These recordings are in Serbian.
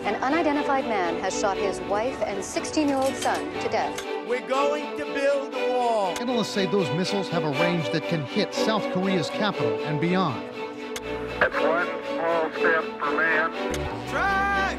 An unidentified man has shot his wife and 16-year-old son to death. We're going to build a wall. Analysts say those missiles have a range that can hit South Korea's capital and beyond. That's one small step for man. Try!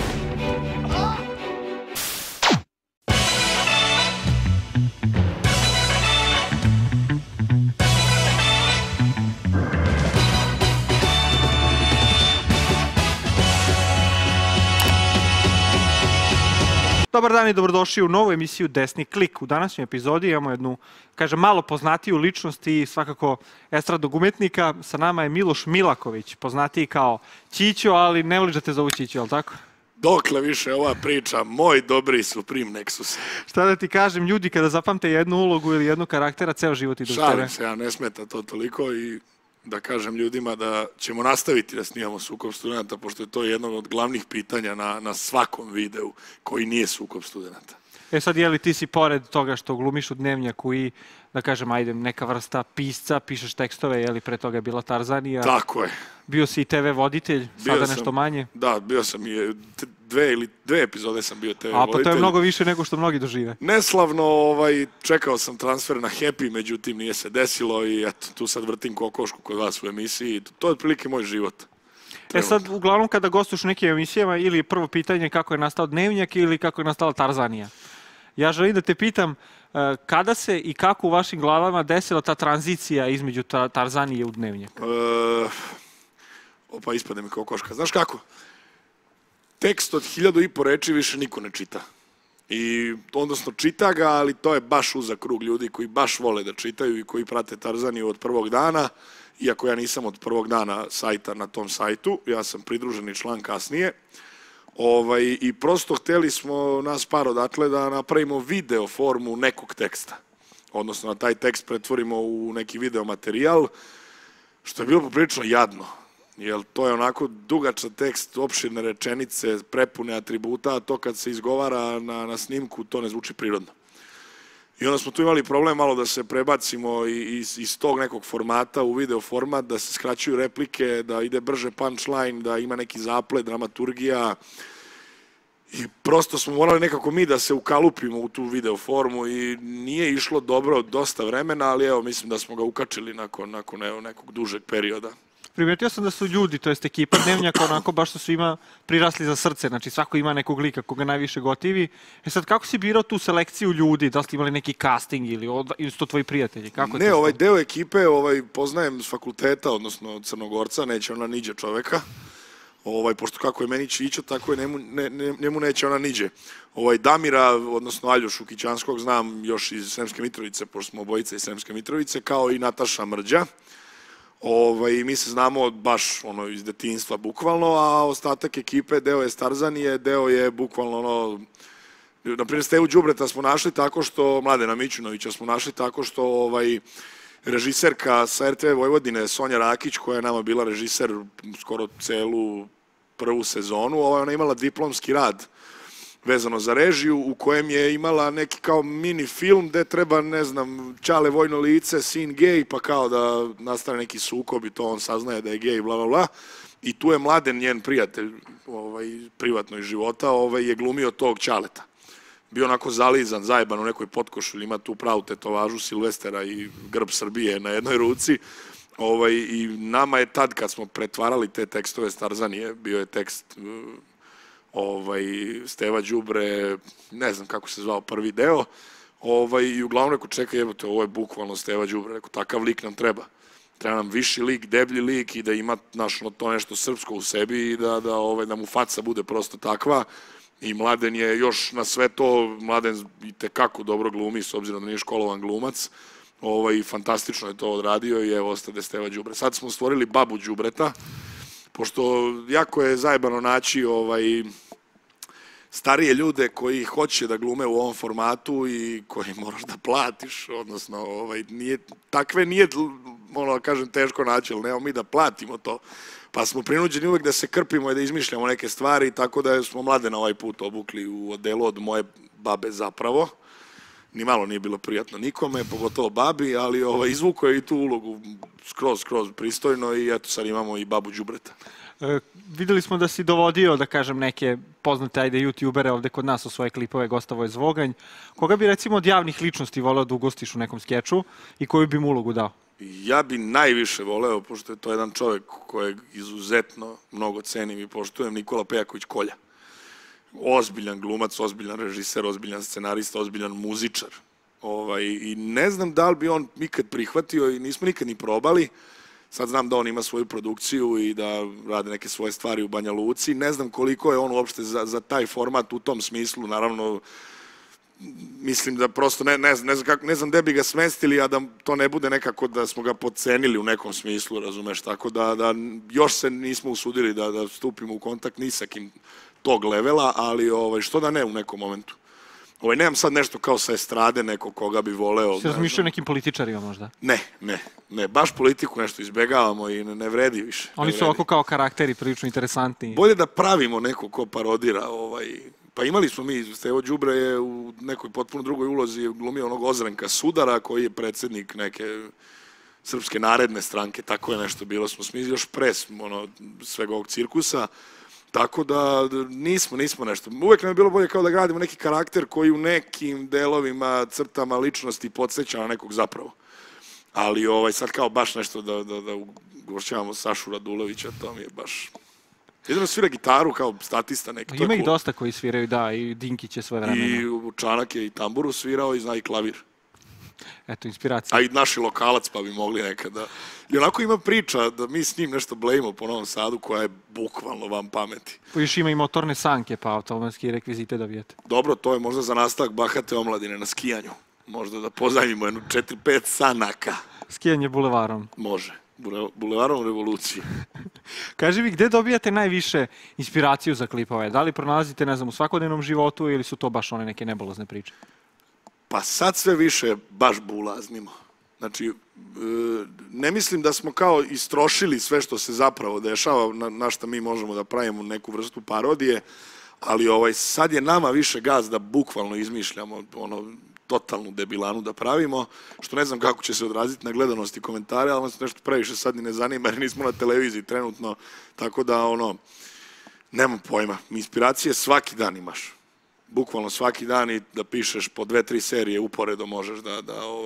Dobar dan i dobrodošli u novu emisiju Desni klik. U današnjoj epizodi imamo jednu, kažem, malo poznatiju ličnost i svakako estradnog umetnika. Sa nama je Miloš Milaković, poznatiji kao Ćićo, ali ne voliš da te zovu Ćićo, je li tako? Dokle više ova priča, moj dobri Supreme Nexus. Šta da ti kažem, ljudi kada zapamte jednu ulogu ili jednu karaktera, ceo život idu u tebe. Šalim se, ja ne smeta to toliko i da kažem ljudima da ćemo nastaviti da snimamo Sukob studenta, pošto je to jedno od glavnih pitanja na svakom videu koji nije Sukob studenta. E sad, je li ti si pored toga što glumiš u Dnevnjaku i, da kažem, ajde, neka vrsta pisca, pišeš tekstove, je li pre toga je bila Tarzanija? Tako je. Bio si i TV voditelj, sada nešto manje? Da, bio sam i dve epizode sam bio TV voditelj. A pa to je mnogo više nego što mnogi dožive. Neslavno, čekao sam transfer na Happy, međutim nije se desilo i eto, tu sad vrtim kokošku kod vas u emisiji. To je otprilike moj život. E sad, uglavnom kada gostuš u nekim emisijama, ili prvo pitanje kako je nastao Dnevnjak ili kako je nastala Tarzanija. Ja želim da te pitam kada se i kako u vašim glavama desila ta tranzicija između Tarzanije u Dnevnjak? Opa, ispade mi kokoška. Znaš kako? Tekst od 1500 reči više niko ne čita. Odnosno čita ga, ali to je baš uzak krug ljudi koji baš vole da čitaju i koji prate Tarzaniju od prvog dana, iako ja nisam od prvog dana sajta na tom sajtu, ja sam pridruženi član kasnije. I prosto hteli smo nas par odatle da napravimo video formu nekog teksta. Odnosno da taj tekst pretvorimo u neki video materijal, što je bilo poprilično jadno. Jer to je onako dugačan tekst, opširne rečenice, prepune atributa, a to kad se izgovara na snimku, to ne zvuči prirodno. I onda smo tu imali problem malo da se prebacimo iz tog nekog formata u video format, da se skraćuju replike, da ide brže punchline, da ima neki zaplet, dramaturgija. I prosto smo morali nekako mi da se ukalupimo u tu video formu i nije išlo dobro dosta vremena, ali evo, mislim da smo ga ukačili nakon nekog dužeg perioda. Primetio sam da su ljudi, to jest ekipa Dnevnjaka, onako baš su svima prirasli za srce, znači svako ima nekog lika koga najviše gotivi. E sad, kako si birao tu selekciju ljudi? Da li ste imali neki casting ili su to tvoji prijatelji? Ne, ovaj deo ekipe poznajem s fakulteta, odnosno od Crnogorca, neće ona niđe čoveka. Pošto kako je meni Ćićo, tako je njemu neće ona niđe. Damira, odnosno Aljošu Kićanskog, znam još iz Sremske Mitrovice, pošto smo obojice iz Sremske Mitrovice, kao i Nataša Mrđa. Mi se znamo baš iz detinjstva bukvalno, a ostatak ekipe deo je Tarzanije, deo je bukvalno naprimjer Stevu Đubreta smo našli tako što, Mladena Mićunovića smo našli tako što režiserka sa RTV Vojvodine, Sonja Rakić, koja je nama bila režiser skoro celu prvu sezonu, ona imala diplomski rad vezano za režiju, u kojem je imala neki kao mini film gde treba, ne znam, Ćale vojno lice, sin gej, pa kao da nastane neki sukob i to on saznaje da je gej, bla, bla, bla. I tu je Mladen, njen prijatelj, privatno iz života, je glumio tog Ćaleta. Bio onako zalizan, zajeban u nekoj potkošulji, ima tu pravu tetovažu Silvestera i grb Srbije na jednoj ruci. I nama je tad, kad smo pretvarali te tekstove s Tarzanije, bio je tekst Steva Đubre, ne znam kako se zvao prvi deo, i uglavnom rekao, čekaj, jebote, ovo je bukvalno Steva Đubre, rekao, takav lik nam treba. Treba nam viši lik, deblji lik i da ima to nešto srpsko u sebi i da mu faca bude prosto takva. I Mladen je još na sve to, Mladen i tekako dobro glumi, s obzirom da nije školovan glumac, i fantastično je to odradio i evo ostade Steva Đubre. Sad smo stvorili babu Đubreta, pošto jako je zajebano naći starije ljude koji hoće da glume u ovom formatu i koji moraš da platiš, odnosno takve nije, da kažem, teško naći, ali nemamo mi da platimo to. Pa smo prinuđeni uvek da se krpimo i da izmišljamo neke stvari, tako da smo Mladena ovaj put obukli u odelu od moje babe zapravo. Ni malo nije bilo prijatno nikome, pogotovo babi, ali izvukao je i tu ulogu skroz pristojno i eto sad imamo i babu Đubreta. Videli smo da si dovodio, da kažem, neke poznate, youtubere ovde kod nas u svoje klipove, Gostavo je Zvoganj. Koga bi, recimo, od javnih ličnosti voleo da ugostiš u nekom skeču i koju bi mu ulogu dao? Ja bi najviše voleo, pošto je to jedan čovjek kojeg izuzetno mnogo cenim i poštujem, Nikola Pejaković Kolja. Ozbiljan glumac, ozbiljan režiser, ozbiljan scenarista, ozbiljan muzičar. I ne znam da li bi on nikad prihvatio i nismo nikad ni probali. Sad znam da on ima svoju produkciju i da rade neke svoje stvari u Banja Luci. Ne znam koliko je on uopšte za taj format u tom smislu. Naravno, mislim da prosto ne znam gde bi ga smestili, a da to ne bude nekako da smo ga podcenili u nekom smislu, razumeš? Tako da još se nismo usudili da stupimo u kontakt ni sa kim tog levela, ali što da ne u nekom momentu. Nemam sad nešto kao sa estrade, neko koga bi voleo. Se razmišljao nekim političarima možda? Ne, baš politiku nešto izbegavamo i ne vredi više. Oni su ovako kao karakteri prilično interesantni. Bolje da pravimo neko ko parodira. Pa imali smo mi, Stevo Đubre je u nekoj potpuno drugoj ulozi glumio onog Ozrenka Sudara, koji je predsjednik neke Srpske naredne stranke, tako je nešto bilo. Smo smislili još pre svega ovog cirkusa. Tako da nismo nešto. Uvek nam je bilo bolje kao da gradimo neki karakter koji u nekim delovima, crtama ličnosti podsjeća na nekog zapravo. Ali sad kao baš nešto da ugošćavamo Sašu Radulovića, to mi je baš... Jedino svira gitaru kao statista neki. Ima ih dosta koji sviraju, da, i Dinkić je svoje vremena. I Čanak je i tamburu svirao i zna i klavir. Eto, inspiracija. A i naši lokalac pa bi mogli nekada. I onako ima priča da mi s njim nešto blejimo po Novom Sadu koja je bukvalno vam pameti. Pa još ima i motorne sanke pa automatski rekvizite dobijete. Dobro, to je možda za nastavak bahate omladine na skijanju. Možda da pozajmimo jednu 4-5 sanaka. Skijanje bulevarom. Može. Bulevarom revolucije. Kaži mi, gde dobijate najviše inspiraciju za klipove? Da li pronalazite, ne znam, u svakodnevnom životu ili su to baš one neke nebulozne priče? Pa sad sve više baš bulaznimo. Znači, ne mislim da smo kao istrošili sve što se zapravo dešava, na što mi možemo da pravimo neku vrstu parodije, ali sad je nama više gaz da bukvalno izmišljamo totalnu debilanu da pravimo, što ne znam kako će se odraziti na gledanost i komentare, ali nas nešto previše sad ni ne zanima jer nismo na televiziji trenutno, tako da nemam pojma. Inspiracije svaki dan imaš. Bukvalno svaki dan i da pišeš po 2-3 serije uporedo možeš da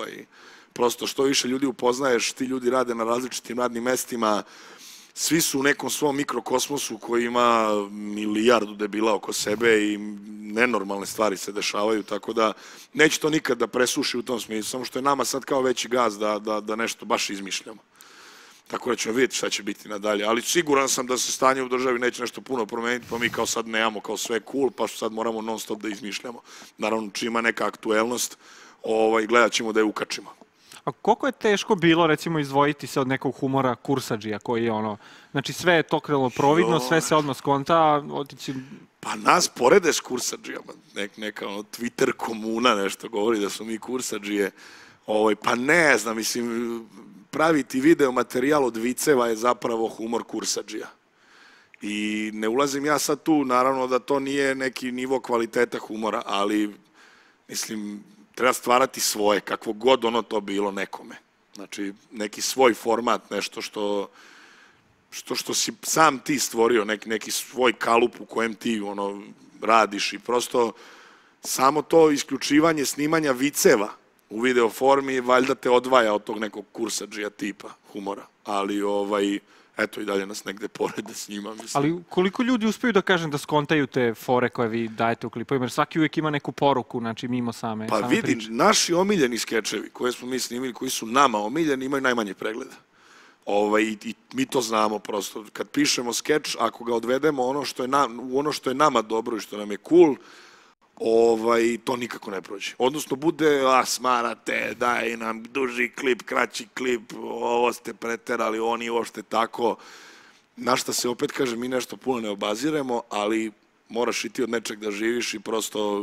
prosto što više ljudi upoznaješ, ti ljudi rade na različitim radnim mestima, svi su u nekom svom mikrokosmosu koji ima milijardu debila oko sebe i nenormalne stvari se dešavaju, tako da neće to nikad da presuši u tom smislu, samo što je nama sad kao veći gaz da nešto baš izmišljamo. Tako da ćemo vidjeti šta će biti nadalje, ali siguran sam da se stanje u državi neće nešto puno promeniti, pa mi kao sad nemamo kao sve cool, pa sad moramo non stop da izmišljamo. Naravno, čim ima neka aktuelnost, gledat ćemo da je ukačimo. A koliko je teško bilo, recimo, izdvojiti se od nekog humora kursadžija koji je znači sve je to krelo providno, sve se odmah skonta, otići... Pa nas porede s kursadžijama, neka Twitter komuna nešto govori da su mi kursadžije, pa ne znam, mislim, praviti video materijal od viceva je zapravo humor kursadžija. I ne ulazim ja sad tu, naravno da to nije neki nivo kvaliteta humora, ali, mislim, treba stvarati svoje, kakvo god to bilo nekome. Znači, neki svoj format, nešto što si sam ti stvorio, neki svoj kalup u kojem ti radiš i prosto samo to isključivanje snimanja viceva u video formi valjda te odvaja od tog nekog kursadžija tipa humora. Ali, eto i dalje nas negde porede s njima, mislim. Ali koliko ljudi uspeju da kažem da skontaju te fore koje vi dajete u klipovima, jer svaki uvijek ima neku poruku, znači mimo same priče. Pa vidi, naši omiljeni skečevi koje smo mi snimili, koji su nama omiljeni, imaju najmanje pregleda. I mi to znamo prosto. Kad pišemo skeč, ako ga odvedemo u ono što je nama dobro i što nam je cool, to nikako ne prođe. Odnosno, bude, smarate, daj nam duži klip, kraći klip, ovo ste preterali, oni ovo ste tako. Na šta se opet kaže, mi nešto puno ne obaziremo, ali moraš i ti od nečeg da živiš i prosto,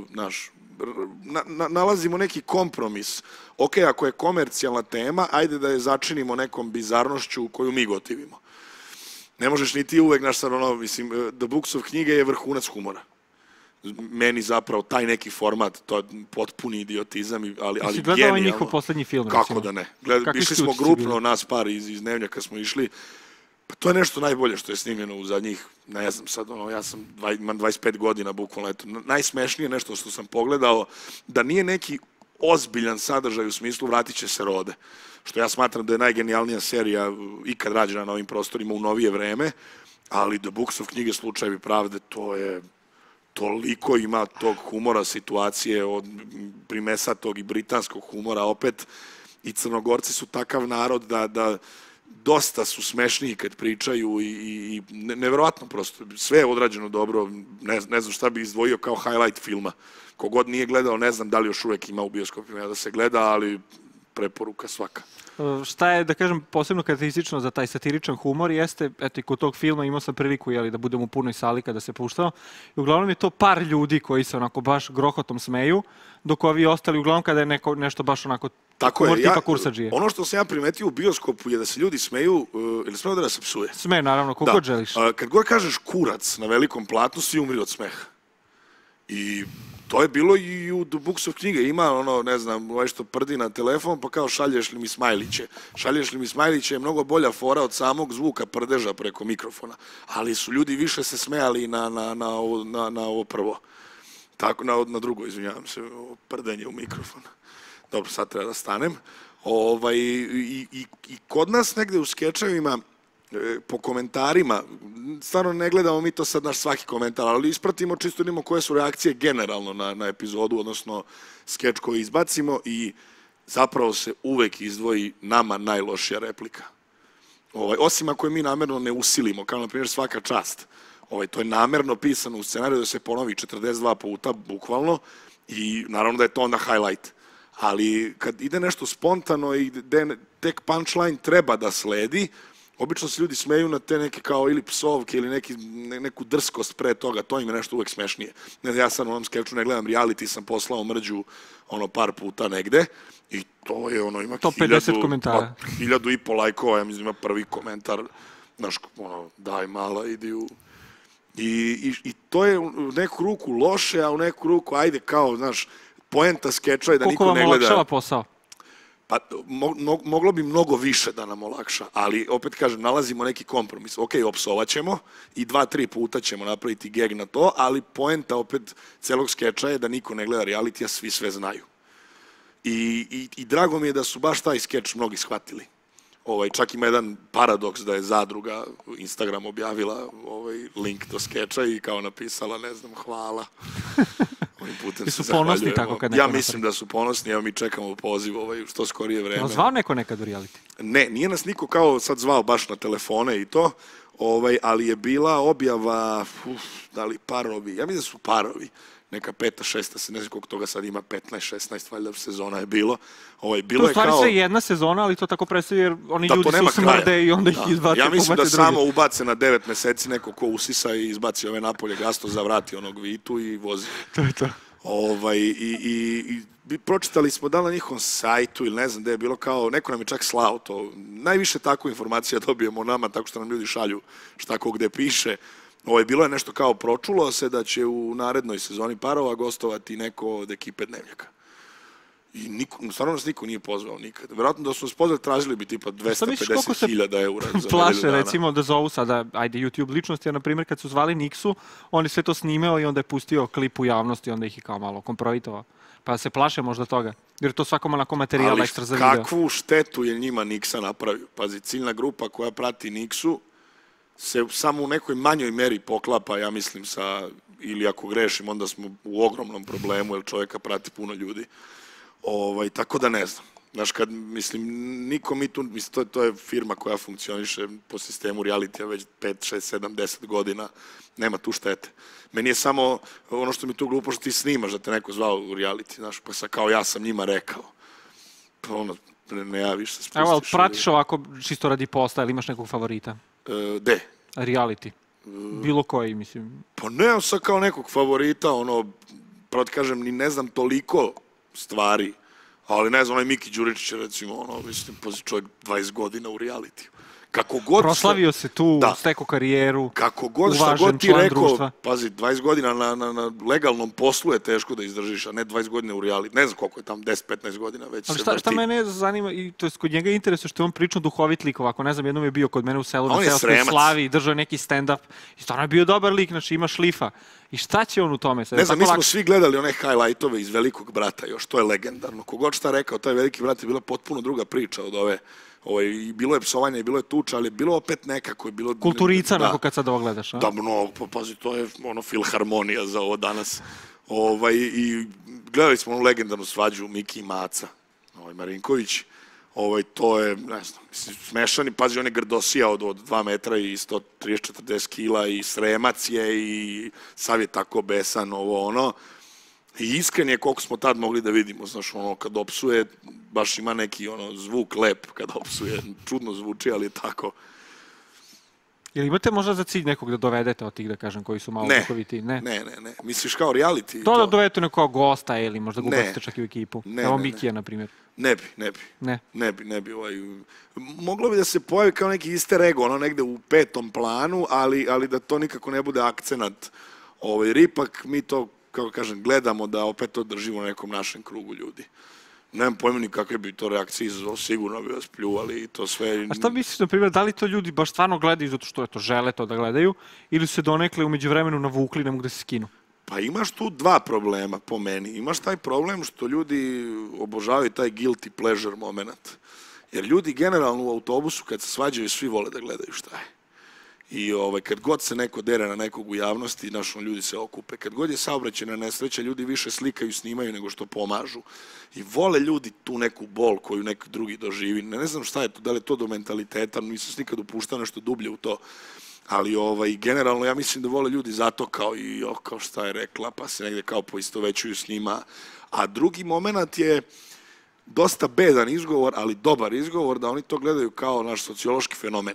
nalazimo neki kompromis. Ok, ako je komercijalna tema, ajde da je začinimo nekom bizarnošću koju mi gotivimo. Ne možeš ni ti uvek, mislim, The Books of knjige je vrhunac humora. Meni zapravo taj neki format, to je potpuni idiotizam, ali genijalno. Si gledao ovaj njihov poslednji film? Kako da ne? Išli smo grupno, nas par iz Dnevnjaka smo išli. Pa to je nešto najbolje što je snimljeno u zadnjih, ne znam sad, ja imam 25 godina, bukvalno, eto, najsmešnije nešto što sam pogledao, da nije neki ozbiljan sadržaj u smislu vratit će se rode, što ja smatram da je najgenijalnija serija ikad rađena na ovim prostorima u novije vreme, ali The Books of knjige Slučajevi pravde, to je toliko ima tog humora, situacije, od primesatog i britanskog humora opet, i Crnogorci su takav narod da dosta su smešniji kad pričaju i neverovatno prosto, sve je odrađeno dobro, ne znam šta bi izdvojio kao highlight filma. Kogod nije gledao, ne znam da li još uvek ima u bioskopima da se gleda, ali preporuka svaka. Šta je, da kažem, posebno karakteristično za taj satiričan humor jeste, eto i kod tog filma imao sam priliku da budem u punoj sali kada se puštao i uglavnom je to par ljudi koji se onako baš grohotom smeju, dok ovi ostali uglavnom kada je nešto baš onako humor tipa kursadžije. Ono što sam ja primetio u bioskopu je da se ljudi smeju, ili smeju da se psuje? Sme, naravno, kogod želiš. Kad god kažeš kurac na velikom platnu, svi umri od smeha. I to je bilo i u The Books of knjige. Ima ono, ne znam, ovaj što prdi na telefon, pa kao šalješ li mi smajliće. Šalješ li mi smajliće je mnogo bolja fora od samog zvuka prdeža preko mikrofona. Ali su ljudi više se smejali na ovo prvo. Tako, na drugo, izvinjavam se, prdenje u mikrofon. Dobro, sad treba da stanem. I kod nas negde u skečevima, po komentarima, stvarno ne gledamo mi to sad naš svaki komentar, ali ispratimo čisto vidimo koje su reakcije generalno na epizodu, odnosno skeč koji izbacimo i zapravo se uvek izdvoji nama najlošija replika. Osim ako je mi namerno ne usilimo, kao na primjer svaka čast. To je namerno pisano u scenariju da se ponovi 42 puta, bukvalno, i naravno da je to onda highlight. Ali kad ide nešto spontano i tek punchline treba da sledi, obično se ljudi smeju na te neke kao ili psovke ili neku drskost pre toga, to im je nešto uvek smešnije. Ja sad u onom skeču ne gledam reality, sam poslao mrđu par puta negde i to je ima to 50 komentara. 1500 lajkova, ja mislim ima prvi komentar, znaš, daj mala, idi u... I to je u neku ruku loše, a u neku ruku, ajde kao, znaš, poenta skeča je da niko ne gleda... Koliko vam olakšava posao? Pa, moglo bi mnogo više da nam olakša, ali opet kažem, nalazimo neki kompromis. Ok, opsovat ćemo i 2-3 puta ćemo napraviti geg na to, ali poenta opet celog skeča je da niko ne gleda reality, a svi sve znaju. I drago mi je da su baš taj skeč mnogi shvatili. Čak ima jedan paradoks da je Zadruga Instagram objavila link do skeča i kao napisala, ne znam, hvala. Ovim putem se ponosni tako kad neko ja mislim da su ponosni, evo mi čekamo poziv što skorije vreme. Je zvao neko nekad u reality? Ne, nije nas niko kao sad zvao baš na telefone i to, ali je bila objava, da li parovi, ja mislim da su parovi, neka 5. 6. ne znam koliko toga sad ima, 15, 16, valjda sezona je bilo. To u stvari sve jedna sezona, ali to tako predstavlja jer oni ljudi su smrde i onda ih izbace. Ja mislim da samo ubace na 9 meseci neko ko usisa i izbaci ove napolje gasto, zavrati onog Vitu i vozi. To je to. I pročitali smo da na njihovom sajtu ili ne znam gde je bilo kao, neko nam je čak slao to. Najviše takvu informacija dobijemo nama, tako što nam ljudi šalju šta ko gde piše. Bilo je nešto kao pročulo se da će u narednoj sezoni parova gostovati neko od ekipe Dnevnjaka. I stvarno nas niko nije pozvao nikad. Vjerojatno da su nas pozvali, tražili bi tipa 250.000 eura za nedelju plaše, dana. recimo, da zovu sada, ajde, YouTube ličnosti, na primjer, kad su zvali Niksu, on je sve to snimao i onda je pustio klip u javnosti, onda ih je kao malo kompromitovao. Pa se plaše možda toga, jer to svakom onako materijal ekstra za video. Ali kakvu štetu je njima Niksa napravio? Pazi, ciljna grupa koja prati Niksu se samo u nekoj manjoj meri poklapa, ja mislim, sa, ili ako grešim, onda smo u ogromnom problemu, jer čovjeka prati puno ljudi. Tako da ne znam. Znaš, kad, mislim, niko mi tu, mislim, to je firma koja funkcioniše po sistemu realitija već 5, 6, 7, 10 godina, nema tu štete. Meni je samo ono što mi tu glupo što ti snimaš da te neko zvao u reality, znaš, pa sad kao ja sam njima rekao. Pa ono, ne javiš se, spustiš. Evo, ali pratiš ovako čisto radi posta, ili imaš nekog favorita? De? Reality. Bilo koji, mislim. Pa nemam sad kao nekog favorita, pravo ti kažem, ni ne znam toliko stvari, ali ne znam, onaj Miki Đuričić, recimo, mislim, čovjek 20 godina u realitiju. Kako god... Proslavio se tu, Da. stekao karijeru, Kako god, šta uvažen god ti član rekao, društva. pazi, 20 godina na legalnom poslu je teško da izdržiš, a ne 20 godina u reality. Ne znam koliko je tam, 10-15 godina već Ali se vrti. šta mene zanima, i to je kod njega interesuje što je on pričao duhovit lik ovako, ne znam, jednom je bio kod mene u selu, On na je seoskoj Sremac. slavi i držao je neki stand-up i stvarno je bio dobar lik, znači ima šlifa. I šta će on u tome? Ne znam, mi smo svi gledali one highlightove iz Velikog brata još, to je legendarno. Kogod šta rekao, taj Veliki brat je bila potpuno druga priča od ove. I bilo je psovanje, i bilo je tuča, ali je bilo opet nekako. Je bilo, Kulturica, da, onako kad sad ovo gledaš, a? Da, no, pa pazi, to je ono filharmonija za ovo danas. I gledali smo onu legendarnu svađu Miki i Maca, Marinković. To je, ne znam, smešan i pazi, on je grdosija od 2 metra i 130-40 kila i Sremac je i sav je tako besan, ono. I iskren je koliko smo tad mogli da vidimo, znaš, ono, kad opsuje, baš ima neki, zvuk lep kad opsuje, čudno zvuči, ali je tako. Ili imate možda za cilj nekog da dovedete od tih, da kažem, koji su malo duhoviti? Ne. Misliš kao reality? To da dovedete nekog gosta ili možda ga ubacite čak i u ekipu? Evo Mikija, na primjer. Ne bi. Moglo bi da se pojavi kao neki easter egg, negde u 5. planu, ali da to nikako ne bude akcenat. Jer ipak mi to, kako kažem, gledamo da opet to držimo u nekom našem krugu ljudi. Nemam pojma ni kakve bi to reakcije izazvao, sigurno bi vas pljuvali i to sve. A šta misliš, na primjer, da li to ljudi baš stvarno gledaju zato što žele to da gledaju ili su se donekle umeđu vremenu navukli ne mogu da se skinu? Pa imaš tu 2 problema po meni. Imaš taj problem što ljudi obožavaju taj guilty pleasure moment. Jer ljudi generalno u autobusu kad se svađaju svi vole da gledaju šta je. I kad god se neko dere na nekog u javnosti, ljudi se okupe. Kad god je saobraćajna nesreća, ljudi više slikaju, snimaju nego što pomažu. I vole ljudi tu neku bol koju neki drugi doživi. Ne znam šta je to, da li je to do mentaliteta, nisam se nikad upuštao nešto dublje u to. Ali generalno ja mislim da vole ljudi zato kao šta je rekla, pa se negde kao poistovećuju s njima. A drugi moment je dosta bedan izgovor, ali dobar izgovor, da oni to gledaju kao naš sociološki fenomen.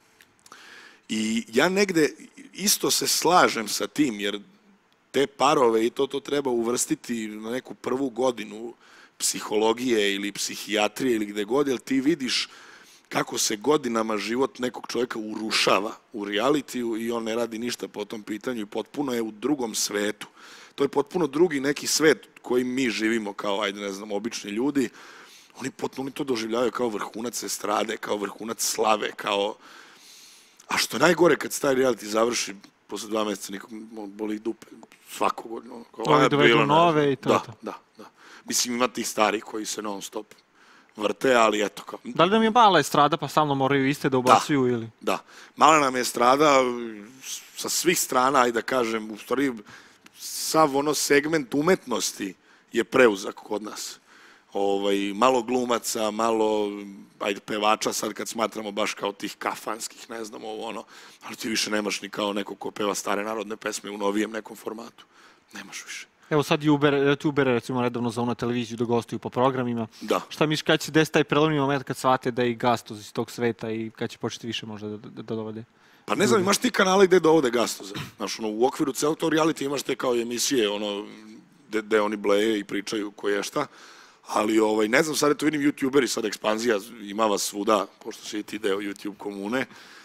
I ja negde isto se slažem sa tim, jer te parove i to treba uvrstiti na neku prvu godinu psihologije ili psihijatrije ili gde god, jer ti vidiš kako se godinama život nekog čovjeka urušava u realitiju i on ne radi ništa po tom pitanju i potpuno je u drugom svetu. To je potpuno drugi neki svet koji mi živimo kao, obični ljudi. Oni to doživljavaju kao vrhunac estrade, kao vrhunac slave, kao... A što je najgore kad se taj reality završi, posle 2 meseca nikom boli dupe, svakog godina. Ovi dovedu nove i to. Da. Mislim, ima tih starih koji se non stop vrte, ali eto kao... Da li nam je mala estrada pa stalno moraju iste da ubacuju ili? Da. Mala nam je estrada sa svih strana, ajde da kažem, u stvari sav segment umetnosti je preuzak kod nas. Malo glumaca, malo pevača, sad kad smatramo baš kao tih kafanskih, ne znam ali ti više nemaš ni kao neko ko peva stare narodne pesme u novijem nekom formatu. Nemaš više. Evo sad youtubere recimo redovno zovu na televiziju da gostuju po programima. Da. Šta misliš kad će se desiti taj prelomni moment kad shvate da je i Gastos iz tog sveta i kad će početi više možda da dovode? Pa ne znam, imaš ti kanale gde dovode Gastoza. Znaš, u okviru celog tog reality imaš te kao emisije, gde oni bleje i pričaju ko je šta. Ali, ne znam, sad to vidim youtuberi, sad ekspanzija, ima vas svuda, pošto si i ti deo YouTube komune.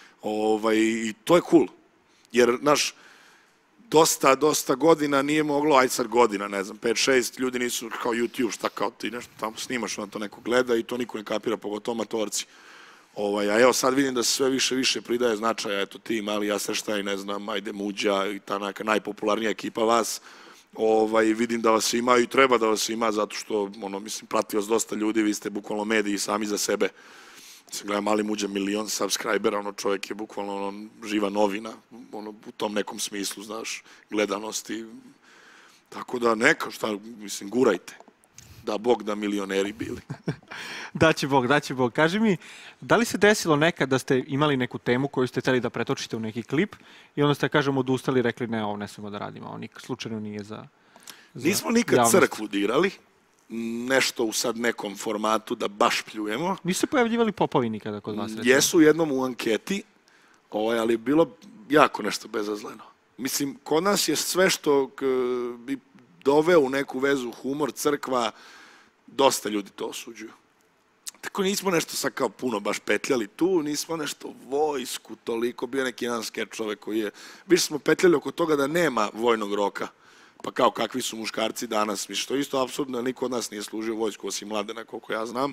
I to je cool. Jer, znaš, dosta godina nije moglo, aj sad godina, ne znam, 5-6 ljudi nisu kao YouTube, šta kao ti nešto tamo snimaš, to neko gleda i to niko ne kapira, pogotovo matorci. A evo sad vidim da se sve više pridaje značaja, eto ti mali Jasrštaj, ne znam, ajde Muđa i ta neka najpopularnija ekipa vas. Vidim da vas ima i treba da vas ima, zato što, mislim, prati vas dosta ljudi, vi ste bukvalno mediji sami za sebe. Se gleda mali Muđa 1 milion subscribera, čovjek je bukvalno živa novina, u tom nekom smislu, znaš, gledanosti. Tako da neka, mislim, gurajte. Da Bog da milioneri bili. Daće Bog. Kaži mi, da li se desilo nekad da ste imali neku temu koju ste hteli da pretočite u neki klip i onda ste, kažem, odustali i rekli ne, ovo ne smemo da radimo, ovo slučajno nije za Nismo nikad crkvu dirali, nešto u sad nekom formatu da baš pljujemo. Nisu se pojavljivali popovi nikada kod vas? Jesu jednom u anketi, ali je bilo jako nešto bezazleno. Mislim, kod nas je sve što bi doveo u neku vezu humor, crkva, dosta ljudi to osuđuju. tako nismo nešto sad kao puno baš petljali tu, nismo nešto vojsku toliko, bio neki jedan skeč čovek koji je, više smo petljali oko toga da nema vojnog roka, pa kao kakvi su muškarci danas, mislim, što je isto apsurdno, niko od nas nije služio vojsku, osim Mladena, koliko ja znam,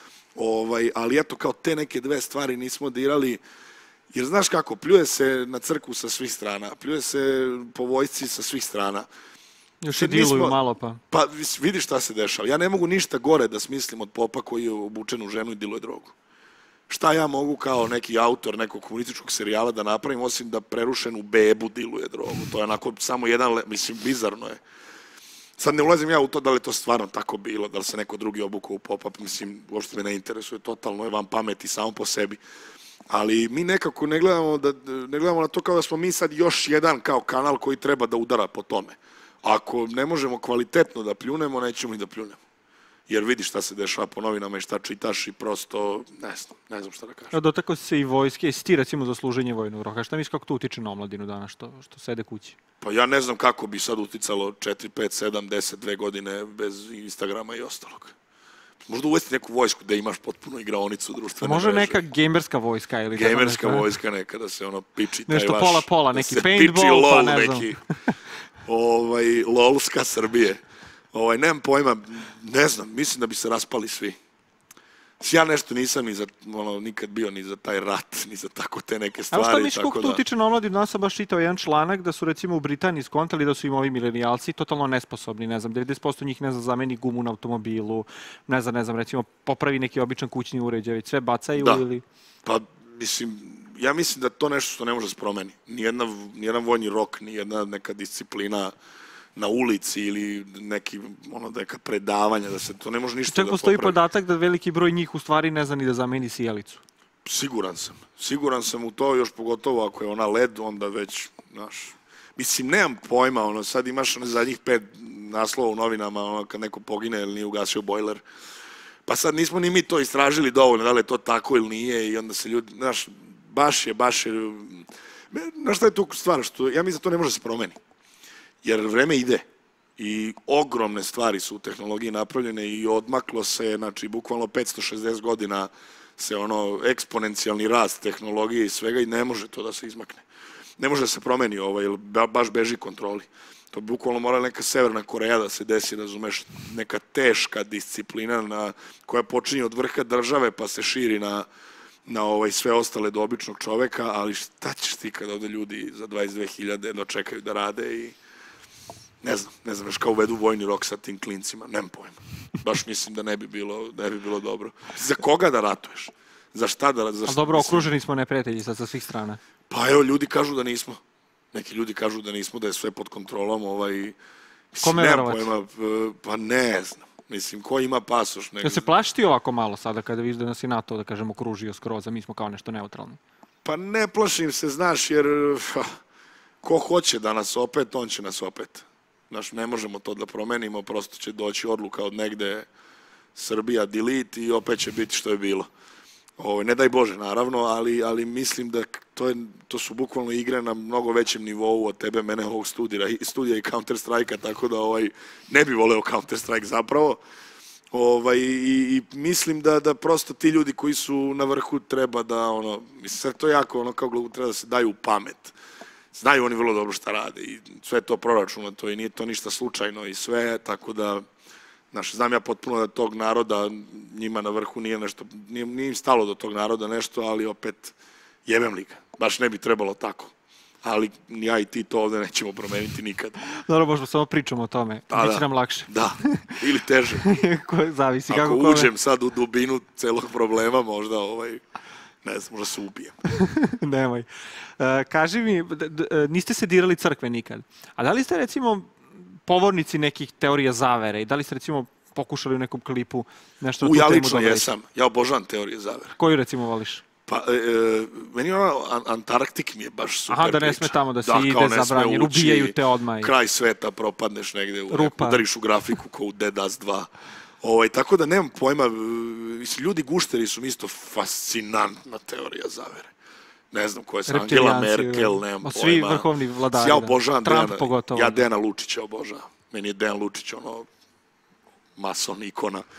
ali eto, kao te neke dve stvari nismo dirali, jer znaš kako, pljuje se na crkvu sa svih strana, pljuje se po vojsci sa svih strana. Još i diluju malo pa. Pa vidi šta se dešava. Ja ne mogu ništa gore da smislim od popa koji je obučen u ženu i diluje drogu. Šta ja mogu kao neki autor nekog komunističkog serijala da napravim, osim da prerušenu bebu diluje drogu. To je onako samo jedan, mislim, bizarno je. Sad ne ulazim ja u to da li je to stvarno tako bilo, da li se neko drugi obukao u popa, mislim, uopšte me ne interesuje, totalno je van pameti samo po sebi. Ali mi nekako ne gledamo na to kao da smo mi sad još jedan kao kanal koji treba da udara po tome. Ako ne možemo kvalitetno da pljunemo, nećemo i da pljunemo. Jer vidiš šta se dešava po novinama i šta čitaš i prosto, ne znam šta da kažem. Dotakao si se i vojske, jesi ti recimo za služenje vojnog roka. Šta misliš kako to utiče na omladinu danas, što sede kući? Pa ja ne znam kako bi sad uticalo 4, 5, 7, 10, 2 godine bez Instagrama i ostalog. Možda uvesti neku vojsku da imaš potpuno igraonicu društvene mreže. Može neka gamerska vojska ili tako gamerska vojska neka da se ono piči taj vaš... Nešto pola, neki paintball, pa ne znam. Neki, lolska Srbije. Nemam pojma, ne znam, mislim da bi se raspali svi. Ja nešto nisam nikad bio ni za taj rat, ni za tako te neke stvari. A šta misliš kako to utiče na omladinu? Danas sam baš čitao jedan članak da su recimo u Britaniji skontali da su im ovi milenijalci totalno nesposobni, ne znam, 90% njih ne znam zameni gumu na automobilu, ne znam, recimo popravi neki običan kućni uređaj, sve bacaju ili... Pa mislim, ja mislim da to nešto što ne može se promeni. Nijedan vojni rok, nijedna neka disciplina na ulici ili neka predavanja, da se to ne može ništa da popravi. Čak postoji podatak da veliki broj njih u stvari ne zna ni da zameni sijalicu. Siguran sam u to, još pogotovo ako je ona LED, onda već, znaš, mislim, nemam pojma, sad imaš zadnjih 5 naslova u novinama, kad neko pogine ili nije ugasio bojler, pa sad nismo ni mi to istražili dovoljno, da li je to tako ili nije, i onda se ljudi, znaš, baš je, znaš šta je tu stvar, što ja mislim da to ne može se promeni. Jer vreme ide i ogromne stvari su u tehnologiji napravljene i odmaklo se, znači, bukvalno 560 godina se eksponencijalni rast tehnologije i svega i ne može to da se izmakne. Ne može da se promeni jer baš beži kontroli. To bi bukvalno morala neka Severna Koreja da se desi, razumeš, neka teška disciplina koja počinje od vrha države pa se širi na sve ostale do običnog čoveka, ali šta ćeš ti kada ovde ljudi za 22.000 dočekaju da rade i ne znam, kao uvedu vojni rok sa tim klincima, nemam pojma. Baš mislim da ne bi bilo dobro. Za koga da ratuješ? Za šta da ratuješ? A dobro, okruženi smo neprijatelji sad sa svih strana. Pa evo, ljudi kažu da nismo. Neki ljudi kažu da nismo, da je sve pod kontrolom. Kome verovati? Pa ne znam. Mislim, ko ima pasoš? Da se plaši ti ovako malo sada kada vidiš da nas je NATO, da kažem, okružio skroz, a mi smo kao nešto neutralni? Pa ne plašim se, znaš, jer ko hoće da nas opet, on će nas opet. Znaš, ne možemo to da promenimo, prosto će doći odluka od negde Srbija, delete i opet će biti što je bilo. Ne daj Bože, naravno, ali mislim da to su bukvalno igre na mnogo većem nivou od tebe, mene, ovog studija i Counter-Strike-a, tako da ne bi voleo Counter-Strike zapravo. I mislim da prosto ti ljudi koji su na vrhu treba da, mislim, to je jako, kao treba da se daju u pamet. Znaju oni vrlo dobro šta rade i sve to proračunato i nije to ništa slučajno i sve, tako da, znaš, znam ja potpuno da tog naroda njima na vrhu nije nešto, nije im stalo do tog naroda nešto, ali opet jebem li ga. Baš ne bi trebalo tako. Ali ja i ti to ovde nećemo promeniti nikad. Dobro, možda samo pričamo o tome. Biće nam lakše. Da, ili teže. Zavisi kako kome. Ako uđem sad u dubinu celog problema, možda ne znam, možda se ubijem. Nemoj. Kaži mi, niste se dirali crkve nikad, a da li ste recimo povornici nekih teorija zavere i da li ste recimo pokušali u nekom klipu nešto na tu temu da lično jesam. Ja obožavam teorije zavere. Koju recimo voliš? Pa, meni Antarktik mi je baš super priča. Aha, da ne sme tamo da se ide zabranjen, ubijaju te odmah. Kraj sveta, propadneš negde, udariš u grafiku kao u Dead Us 2. Tako da nemam pojma, ljudi gušteri su mi isto fascinantna teorija zavere. Ne znam ko je sam, Angela Merkel, nemam pojma. Svi vrhovni vladari. Ja obožavam Trump pogotovo. Ja Dejana Lučića obožavam. Meni je Dejan Lučić mason, ikona.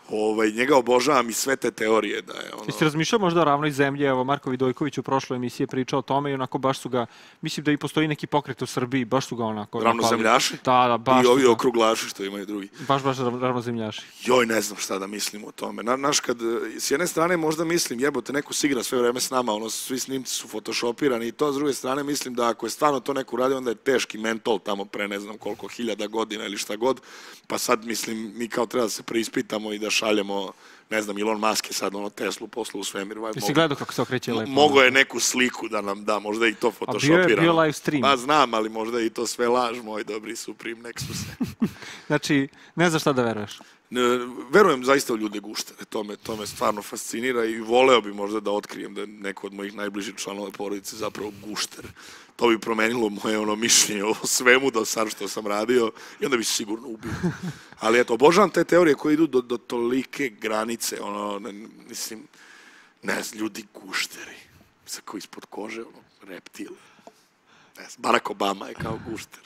Njega obožavam i sve te teorije da je ono... Jeste razmišljao možda o ravnoj zemlji? Evo, Marko Vidojković u prošloj emisiji pričao o tome i onako baš su ga, mislim da i postoji neki pokret u Srbiji, baš su ga onako... Ravnozemljaši? Da, baš. I ovi okruglaši što imaju drugi. Baš ravnozemljaši. Joj, ne znam šta da mislim o tome. Znaš, kad s jedne strane možda mislim, jebote, neko se igra sve vreme s nama, svi snimci su photoshopirani i to, s druge strane mislim da ako je stvarno to neko uradio, onda je teški mentol tamo pre ne znam koliko hiljada godina ili šta god, pa sad mislim, mi kao treba da se preispitamo i da šaljemo, ne znam, Elon Musk je sad Teslu poslao u svemir. Ti si gledao kako se okreće lepo? Mogo je neku sliku da nam da, možda i to photoshopirano. A bio live stream. Pa znam, ali možda i to sve laž, moj dobri Supreme Nexuse. Znači, ne znaš šta da veruješ? Verujem zaista u ljude guštere, to me stvarno fascinira i voleo bi možda da otkrijem da je neko od mojih najbližih članova porodice zapravo gušter. To bi promenilo moje mišljenje o svemu do sad što sam radio i onda bi se sigurno ubio. Ali eto, obožavam te teorije koje idu do tolike granice, mislim, ne znam, ljudi gušteri, koji ispod kože, reptil. Barack Obama je kao gušter.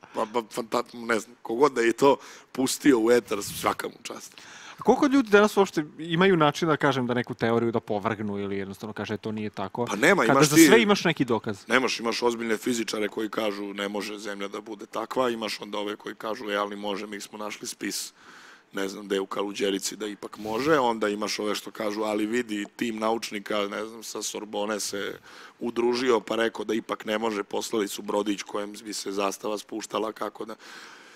Ne znam, kogod da je to pustio u etar, svaka mu čast. A koliko ljudi danas uopšte imaju način da kažem da neku teoriju da povrgnu ili jednostavno kaže to nije tako? Pa nema, kada za sve imaš neki dokaz. Imaš ozbiljne fizičare koji kažu ne može zemlja da bude takva, imaš onda ove koji kažu ali može, mi smo našli spis, ne znam, da je u Kaluđerici da ipak može, onda imaš ove što kažu ali vidi, tim naučnika, ne znam, sa Sorbone se udružio pa rekao da ipak ne može, poslali su brodić kojem bi se zastava spuštala, kako da...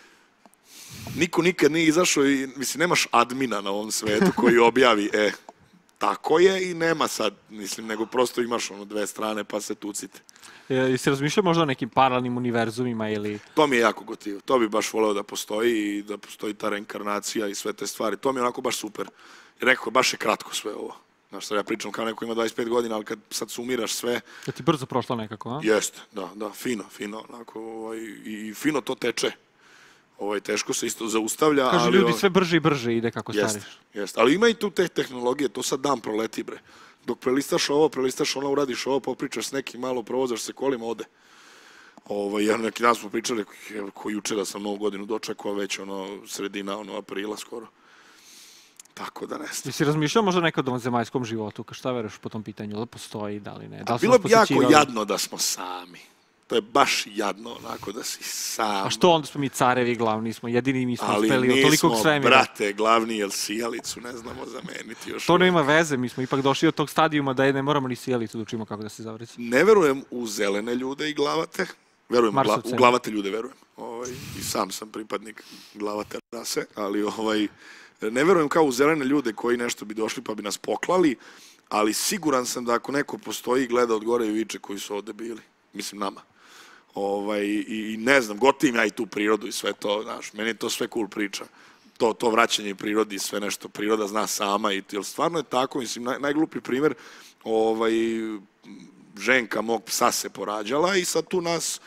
Niko nikad nije izašao i, mislim, nemaš admina na ovom svetu koji objavi, tako je i nema sad, mislim, nego prosto imaš dve strane pa se tucite. Jesi razmišljao možda o nekim paralelnim univerzumima ili... To mi je jako gotivo, to bi baš voleo da postoji i da postoji ta reinkarnacija i sve te stvari, to mi je onako baš super. Rekao, baš je kratko sve ovo. Znaš, sad ja pričam kao neko ima 25 godina, ali kad sad sumiraš sve... Da ti brzo prošlo nekako, a? Jeste, da, fino, onako, i fino to teče. Teško se isto zaustavlja. Kažu ljudi sve brže i brže ide kako stariš. Jeste, ali ima i tu te tehnologije, to sad dan proleti, bre. Dok prelistaš ovo, uradiš ovo, popričaš s nekim, malo provozaš se kolima, ode. Jer neki dan smo pričali, ko juče da sam novu godinu dočekao, već sredina aprila skoro. Tako da ne znam. Jesi razmišljao možda nekad o zemaljskom životu? Šta veruješ po tom pitanju? Da postoji, da li ne? Bilo bi jako jadno da smo sami. To je baš jadno, onako, da si sam. A što onda smo mi carevi glavni, smo jedini mi smo uspeli od tolikog svemira. Ali nismo, brate, glavni, jer sijalicu ne znamo zameniti još. To nema veze, mi smo ipak došli od tog stadijuma da ne moramo ni sijalicu da učimo kako da se zavrći. Ne verujem u zelene ljude i glavate. Verujem u glavate ljude, verujem. I sam sam pripadnik glavate rase, ali ne verujem kao u zelene ljude koji nešto bi došli pa bi nas poklali, ali siguran sam da ako neko postoji i gleda od gore i viče koji su ovde bili, mislim nama. I ne znam, gotivim ja i tu prirodu i sve to, znaš, meni je to sve cool priča. To vraćanje prirodi i sve nešto, priroda zna sama, jer stvarno je tako, mislim, najgluplji primer, ženka mog psa se porađala i sad tu nas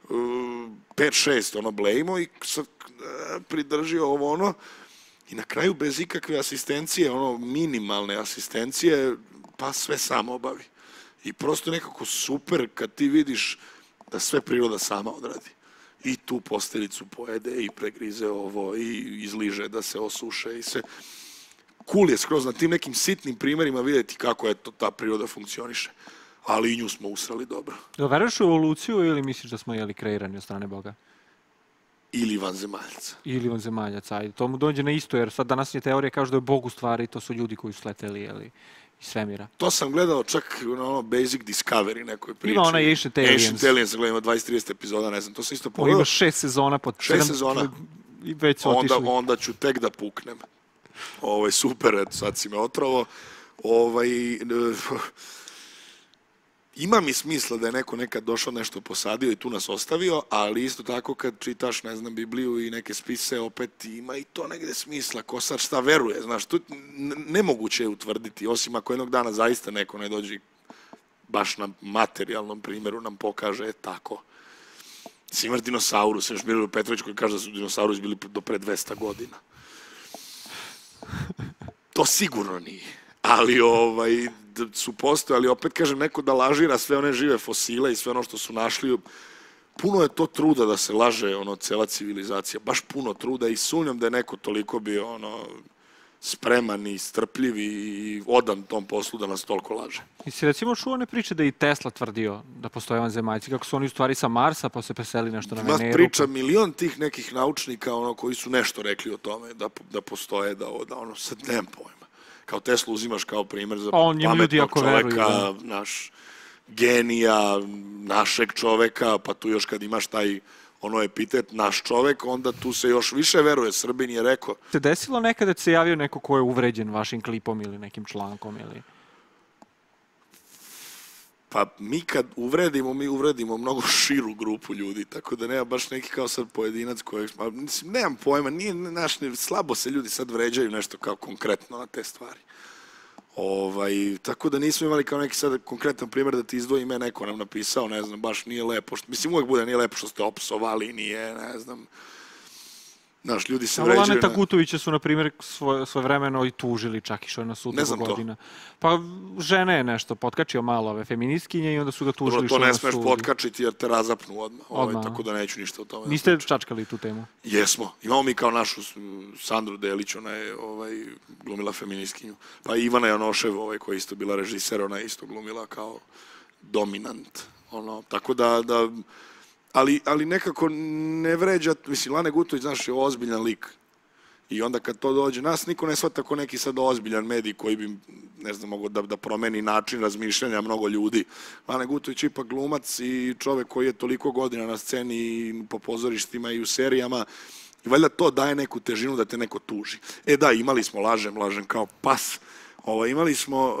5-6 blejimo i sad pridrži i na kraju bez ikakve asistencije, minimalne asistencije, pa sve sam obavi. I prosto nekako super kad ti vidiš da sve priroda sama odradi. I tu posteljicu pojede i pregrize ovo i izliže da se osuše i sve. Cool je skroz na tim nekim sitnim primerima vidjeti kako je to ta priroda funkcioniše. Ali i nju smo usrali dobro. Da veruješ u evoluciju ili misliš da smo kreirani od strane Boga? Ili vanzemaljaca. Ili vanzemaljaca, ajde. To mu dođe na isto, jer sad današnje teorije kažu da je Bog u stvari, to su ljudi koji su sleteli, iz svemira. To sam gledao čak na Basic Discovery nekoj priči. Ima onaj Ancient Aliens. Ancient Aliens sam gledao, ima 20-30 epizoda, ne znam, to sam isto pogledao. Ima 6 sezona pod 6 sezona. I već su otišli. Onda ću tek da puknem. Super, sad si me otrovo. Ima mi smisla da je neko nekad došao nešto posadio i tu nas ostavio, ali isto tako kad čitaš, ne znam, Bibliju i neke spise, opet ima i to negde smisla, ko sad šta veruje, znaš, tu nemoguće je utvrditi, osim ako jednog dana zaista neko ne dođe baš na materijalnom primjeru nam pokaže tako. Imaš dinosaurus, imaš Miroljub Petrović koji kaže da su dinosaurus bili do pre 200 godina. To sigurno nije. Ali su postojali, opet kažem, neko da lažira sve one žive fosile i sve ono što su našli. Puno je to truda da se laže cela civilizacija, baš puno truda i sumnjam da je neko toliko bio spreman i strpljiv i odan tom poslu da nas toliko laže. I si recimo čuo one priče da i Tesla tvrdio da postoje vanzemaljci, kako su oni u stvari sa Marsa pa se preseli nešto na Veneru. Ima priča milion tih nekih naučnika koji su nešto rekli o tome, da postoje, da sad nemam pojma. Kao Teslu uzimaš kao primjer za pametnog čoveka, naš genija, našeg čoveka, pa tu još kad imaš taj epitet, naš čovek, onda tu se još više veruje. Srbin je rekao. Se desilo nekada da se javio neko ko je uvređen vašim klipom ili nekim člankom ili... Pa mi kad uvredimo mnogo širu grupu ljudi, tako da nema baš neki kao sad pojedinac koji... Nemam pojma, slabo se ljudi sad vređaju nešto kao konkretno na te stvari. Tako da nismo imali kao neki sad konkretan primjer da ti izdvoji ime, neko nam napisao, ne znam, baš nije lepo. Mislim, uvijek bude nije lepo što ste opsovali, nije, ne znam. Znaš, ljudi se vređaju... Laneta Gutovića su, na primjer, svojevremeno i tužili, čak išao je na sud dugo godina. Pa žene je nešto potkačio malo ove feministkinje i onda su ga tužili što to je ne na sudu. smeš potkačiti jer te razapnu odmah. Tako da neću ništa o tome. Niste čačkali tu temu? Jesmo. Imamo mi kao našu Sandru Delić, ona je glumila feministkinju. Pa Ivana Janošev, koja je isto bila režiser, ona je isto glumila kao dominant. Tako da... Ali nekako ne vređa, mislim, Lane Gutović, znaš, je ozbiljan lik. I onda kad to dođe, nas niko ne shvata kao neki sad ozbiljan medij koji bi, ne znam, mogao da promeni način razmišljanja mnogo ljudi. Lane Gutović je ipak glumac i čovek koji je toliko godina na sceni i po pozorištima i u serijama. I valjda to daje neku težinu da te neko tuži. Da, imali smo lažem kao pas. Imali smo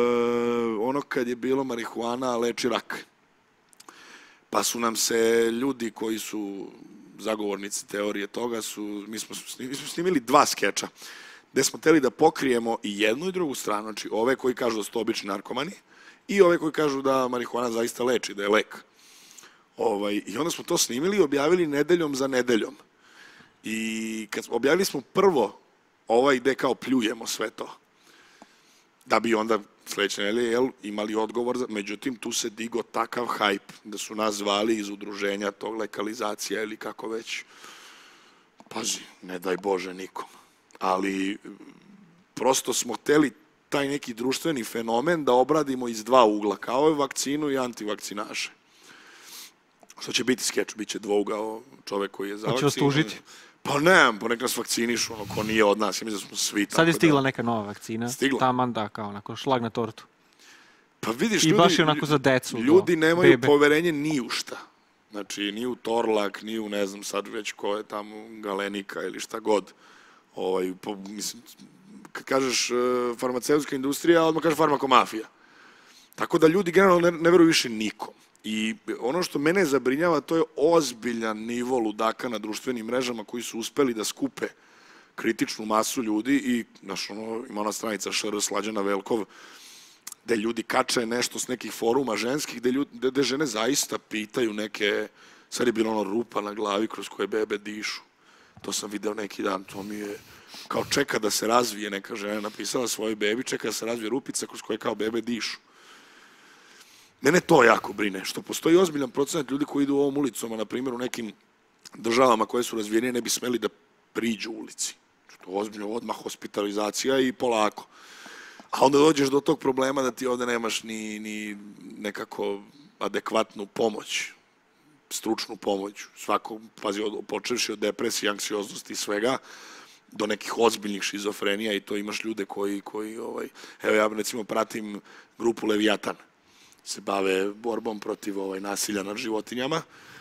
kad je bilo marihuana leči rak. Pa su nam se ljudi koji su zagovornici teorije toga, mi smo snimili 2 skeča, gde smo hteli da pokrijemo i jednu i drugu stranu, znači ove koji kažu da su to obični narkomani i ove koji kažu da marihuana zaista leči, da je lek. I onda smo to snimili i objavili nedeljom za nedeljom. I kad objavili smo prvo gde kao pljujemo sve to, da bi onda sledeće nedelje imali odgovor, međutim tu se digo takav hajp da su nas zvali iz udruženja tog legalizacija ili kako već. Pazi, ne daj Bože nikom. Ali prosto smo hteli taj neki društveni fenomen da obradimo iz 2 ugla, kao je vakcinu i antivakcinaše. Što će biti skeč, bit će dvougao čovek koji je za vakcinu. Hoće vas tužiti? Pa ne, nek nas vakcinišu, ko nije od nas, ja mislim da smo svi tako. Sad je stigla neka nova vakcina. Stigla? Taman da, kao onako šlag na tortu. Pa vidiš, i baš je onako za decu. Ljudi nemaju poverenje ni u šta. Znači, ni u Torlak, ni u, ne znam sad već ko je tamo, Galenika ili šta god. Mislim, kad kažeš farmaceutska industrija, odmah kažeš farmakomafija. Tako da ljudi generalno ne veruju više nikom. I ono što mene zabrinjava, to je ozbiljan nivo ludaka na društvenim mrežama koji su uspeli da skupe kritičnu masu ljudi i, znaš, ima ona stranica ŠR Slađana Velkov, gde ljudi kače nešto s nekih foruma ženskih, gde žene zaista pitaju neke, sad je bilo rupa na glavi kroz koje bebe dišu. To sam video neki dan, to mi je kao čeka da se razvije, neka žena napisala svojoj bebi, čeka da se razvije rupica kroz koje kao bebe dišu. Mene to jako brine, što postoji ozbiljan procenat ljudi koji idu ovom ulicom, a na primjer u nekim državama koje su razvijenije ne bi smeli da priđu ulici. To je ozbiljno odmah hospitalizacija i polako. A onda dođeš do tog problema da ti ovde nemaš ni nekako adekvatnu pomoć, stručnu pomoć. Svako, pazi, počevši od depresije, anksioznosti i svega, do nekih ozbiljnih šizofrenija i to imaš ljude koji evo ja recimo pratim grupu Leviatan, se bave borbom protiv nasilja nad životinjama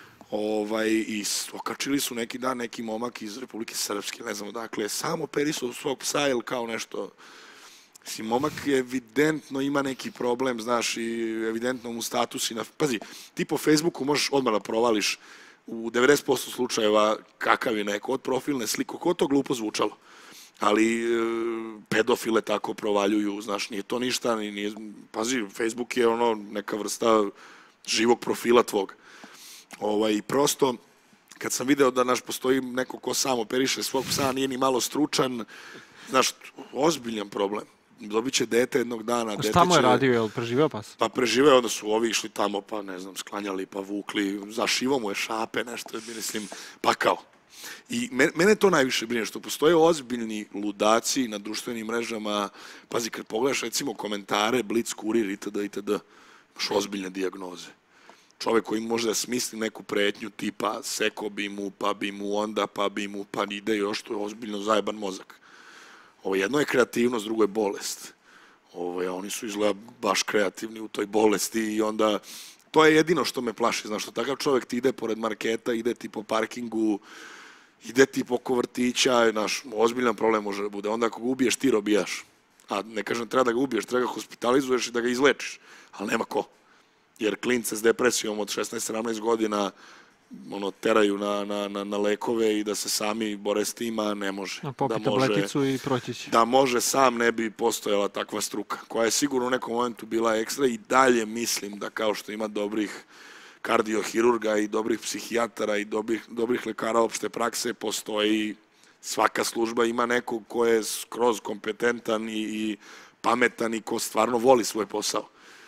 i okačili su neki dan neki momak iz Republike Srpske, ne znam odakle, sam operisao svog psa ili kao nešto. Mislim, momak evidentno ima neki problem, znaš, i evidentno mu statusi na... Pazi, ti po Facebooku možeš odmah da provališ u 90% slučajeva kakav je neko od profilne slike, kako to glupo zvučalo. Ali pedofile tako provaljuju, znaš, nije to ništa, pazi, Facebook je neka vrsta živog profila tvog. I prosto, kad sam video da naš postoji neko ko sam operiše svog psa, nije ni malo stručan, znaš, ozbiljan problem. Dobit će dete jednog dana. Šta mu je radio, je li preživeo pas? Pa preživeo, onda su ovi išli tamo, pa ne znam, sklanjali, pa vukli, zašivo mu je šape, nešto, mislim, pakao. I mene to najviše brine, što postoje ozbiljni ludaci na društvenim mrežama. Pazi, kad pogledaš recimo komentare, Blic, Kurir itd. Imaš ozbiljne dijagnoze. Čovek koji može da smisli neku pretnju tipa seko bi mu, pa bi mu onda, pa bi mu, pa ide još, to je ozbiljno zajeban mozak. Jedno je kreativnost, drugo je bolest. Oni su izgleda baš kreativni u toj bolesti i onda to je jedino što me plaši. Znaš, što takav čovek ti ide pored marketa, ide ti po parkingu, ide ti oko vrtića, naš ozbiljan problem može da bude. Onda ako ga ubiješ, ti robijaš. A ne kažem treba da ga ubiješ, treba ga hospitalizuješ i da ga izlečiš. Ali nema ko. Jer klince s depresijom od 16-17 godina teraju na lekove i da se sami bore s tima, ne može. Popiti tableticu i proći će. Da može sam, ne bi postojala takva struka, koja je sigurno u nekom momentu bila ekstra i dalje mislim da kao što ima dobrih kardiohirurga i dobrih psihijatara i dobrih lekara opšte prakse, postoji svaka služba, ima nekog ko je skroz kompetentan i pametan i ko stvarno voli svoj posao.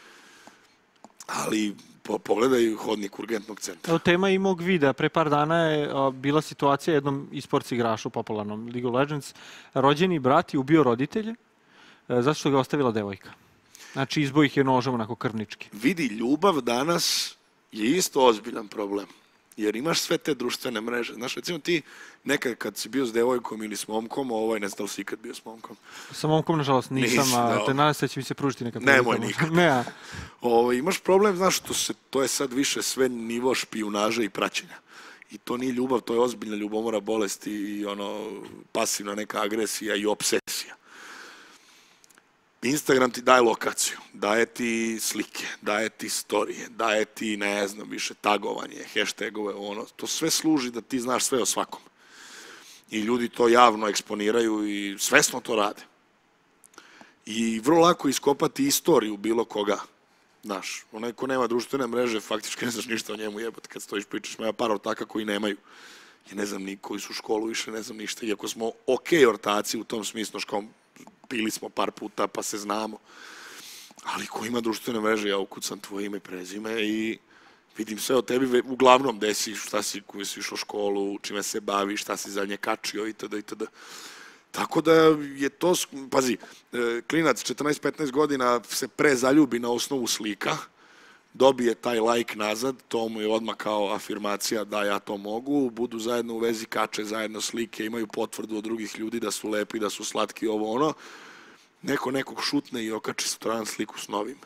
Ali pogledaj hodnik urgentnog centra. Evo, tema i mog videa. Pre par dana je bila situacija jednom e-sports igrašu popularnom League of Legends. Rođeni brat je ubio roditelje zato što ga ostavila devojka. Znači, izbio ih je nožem onako krvnički. Vidi, ljubav danas je isto ozbiljan problem. Jer imaš sve te društvene mreže. Znaš, recimo ti nekad kad si bio s devojkom ili s momkom, ne znam da li si ikad bio s momkom. Sa momkom, nažalost, nisam, a te nadam se da će mi se pružiti neka prilika. Nemoj nikad. Ne. Imaš problem, znaš, to je sad više sve nivo špijunaže i praćenja. I to nije ljubav, to je ozbiljna ljubomora, bolest i pasivna neka agresija i obsesija. Instagram ti daje lokaciju, daje ti slike, daje ti storije, daje ti, ne znam, više tagovanje, hashtagove, to sve služi da ti znaš sve o svakom. I ljudi to javno eksponiraju i svesno to rade. I vrlo lako iskopati istoriju bilo koga. Znaš, onaj ko nema društvene mreže, faktički ne znaš ništa o njemu jebati. Kad stojiš pričaš, ima par ortaka koji nemaju. Ja ne znam ni koji su u školu više, ne znam ništa. Iako smo okej ortaci u tom smislu, kao pili smo par puta pa se znamo. Ali ko ima društvene mreže, ja ukucam tvoje ime, prezime i vidim sve o tebi, uglavnom gde si, šta si, koji si išao u školu, čime se baviš, šta si zadnje kačio itd. Tako da je to, pazi, klinac 14-15 godina se prezaljubi na osnovu slika, dobije taj like nazad, to mu je odmah kao afirmacija da ja to mogu, budu zajedno u vezi, kače zajedno slike, imaju potvrdu od drugih ljudi da su lepi, da su slatki, neko nekog šutne i okači sutradan sliku s novim.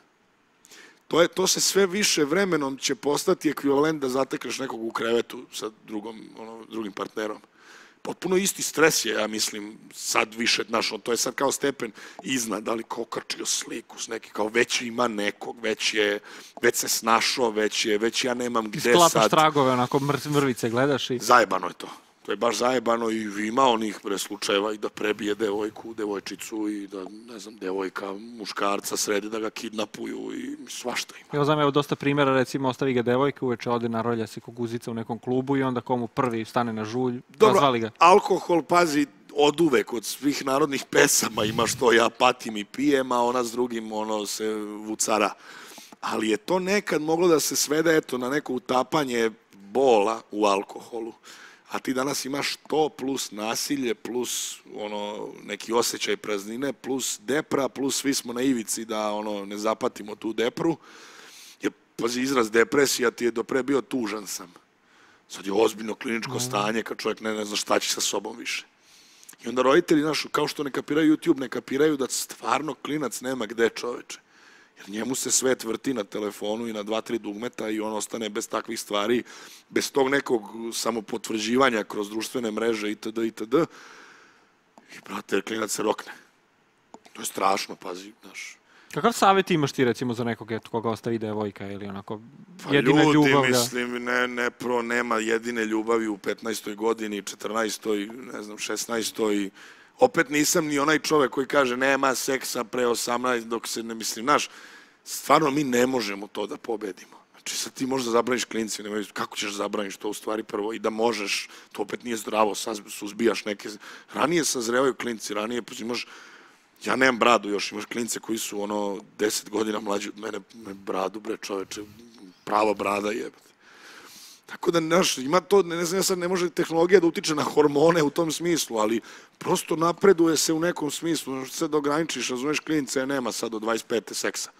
To se sve više vremenom će postati ekvivalent da zatekneš nekog u krevetu sa drugim partnerom. Potpuno isti stres je, ja mislim, sad više, znaš, to je sad kao stepen iznad, ali kao okačio sliku s neki, kao već ima nekog, već se snašao, već ja nemam gde sad. Sklapaš tragove, onako mrvice gledaš i... Zajebano je to. To je baš zajebano i ima onih slučajeva i da prebije devojku, devojčicu i da, ne znam, devojka, muškarca sredi da ga kidnapuju i svašta ima. Ja znam, evo dosta primjera, recimo, ostavi ga devojka, uveče ode narolja se ko guzica u nekom klubu i onda komu prvi stane na žulj, razvali ga. Alkohol, pazi, od uvek, od svih narodnih pesama imaš to, ja patim i pijem, a ona s drugim, se vucara. Ali je to nekad moglo da se svede, eto, na neko utapanje bola u alkoholu. A ti danas imaš to plus nasilje, plus neki osjećaj praznine, plus depra, plus svi smo na ivici da ne zapatimo tu depru. Jer, pazi, izraz depresija ti je dopre bio tužan sam. Sad je ozbiljno kliničko stanje kad čovjek ne zna šta će sa sobom više. I onda roditelji, znaš, kao što ne kapiraju YouTube, ne kapiraju da stvarno klinac nema gde, čoveče. Jer njemu se svet vrti na telefonu i na 2-3 dugmeta i on ostane bez takvih stvari, bez tog nekog samopotvrđivanja kroz društvene mreže itd. I, brate, klinac se rokne. To je strašno, pazi, znaš. Kakav savjet imaš ti, recimo, za nekog koga ostavi devojka ili onako jedina ljubav? Pa ljudi, mislim, nema jedine ljubavi u 15. godini, 14. ne znam, 16. Opet nisam ni onaj čovek koji kaže nema seksa pre 18 dok se ne mislim, znaš, stvarno mi ne možemo to da pobedimo. Znači sad ti možeš da zabraniš klinci, kako ćeš zabraniš to u stvari prvo i da možeš, to opet nije zdravo, suzbijaš neke, ranije sazrevaju klinci, ranije imaš, ja nemam bradu još, imaš klince koji su 10 godina mlađi od mene, bradu bre čoveče, prava brada jebate. Tako da, znaš, ima to, ne znam, sad ne može tehnologija da utiče na hormone u tom smislu, ali prosto napreduje se u nekom smislu, znaš, sve da ograničiš, razumeš, klinice nema sad do 25. seksa.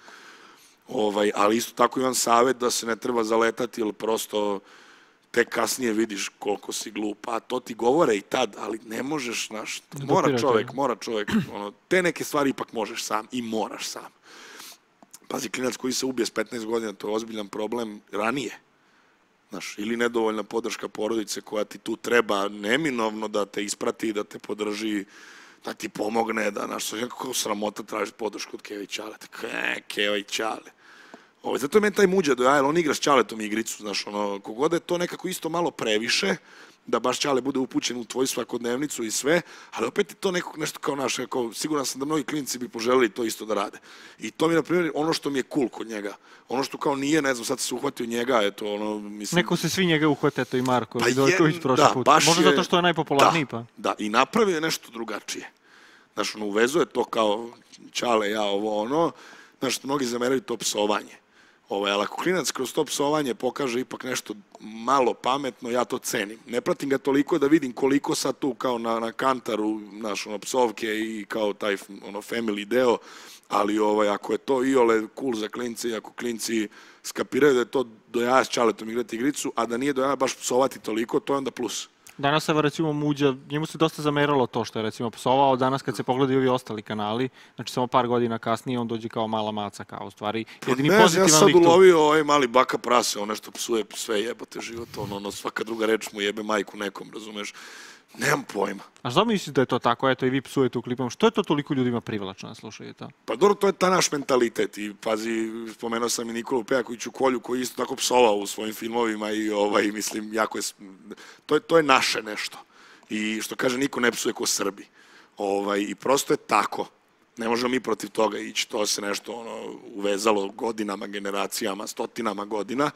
Ali isto tako imam savjet da se ne treba zaletati, jer prosto tek kasnije vidiš koliko si glup, a to ti govore i tad, ali ne možeš, znaš, mora čovjek, te neke stvari ipak možeš sam i moraš sam. Pazi, klinac koji se ubije s 15 godina, to je ozbiljan problem ranije. Znaš, ili nedovoljna podrška porodice koja ti tu treba neminovno da te isprati, da te podrži, da ti pomogne, da, znaš, kako sramota traži podršku od Keva i Ćale. Keva i Ćale. Zato je meni taj muđa dojajal, on igra s Ćaletom igricu, znaš, kogod je to nekako isto malo previše, da baš Ćale bude upućen u tvoju svakodnevnicu i sve, ali opet je to nešto kao naš, siguran sam da mnogi klinci bi poželili to isto da rade. I to mi je, na primjer, ono što mi je cool kod njega. Ono što kao nije, ne znam, sad se uhvatio njega, eto, mislim... Neko se svi njega uhvate, eto i Marko Vidojković prošli put. Možda zato što je najpopularniji, pa. Da, i napravio je nešto drugačije. Znaš, uvezuje to kao Ćale, ja, znaš, mnogi zameraju to psovanje. Ali ako klinac kroz to psovanje pokaže ipak nešto malo pametno, ja to cenim. Ne pratim ga toliko da vidim koliko sad tu kao na kantaru, znaš, psovke i kao taj family deo, ali ako je to iole cool za klince i ako klinci skapiraju da je to do jaja s Ćaletom igrati igricu, a da nije do jaja baš psovati toliko, to je onda plus. Danas se, recimo, Muđa, njemu se dosta zameralo to što je, recimo, psovao. Danas kad se pogledaju ovi ostali kanali, znači samo par godina kasnije, on dođe kao mala maca, kao u stvari jedini pozitivan lik tu. Ja sad ulovio ovaj mali baka prase, on nešto psuje sve jebote život, svaka druga reč mu jebe majku nekom, razumeš? Nemam pojma. A što misliš da je to tako? Eto, i vi psujete u klipom. Što je to toliko ljudima privlačno da slušaju to? Pa dobro, to je ta naš mentalitet. I pazi, spomenuo sam i Nikolu Pejakoviću Kolju koji isto tako psovao u svojim filmovima i mislim, jako je... To je naše nešto. I što kaže, niko ne psuje ko Srbi. I prosto je tako. Ne možemo mi protiv toga ići. To se nešto uvezalo godinama, generacijama, stotinama godina.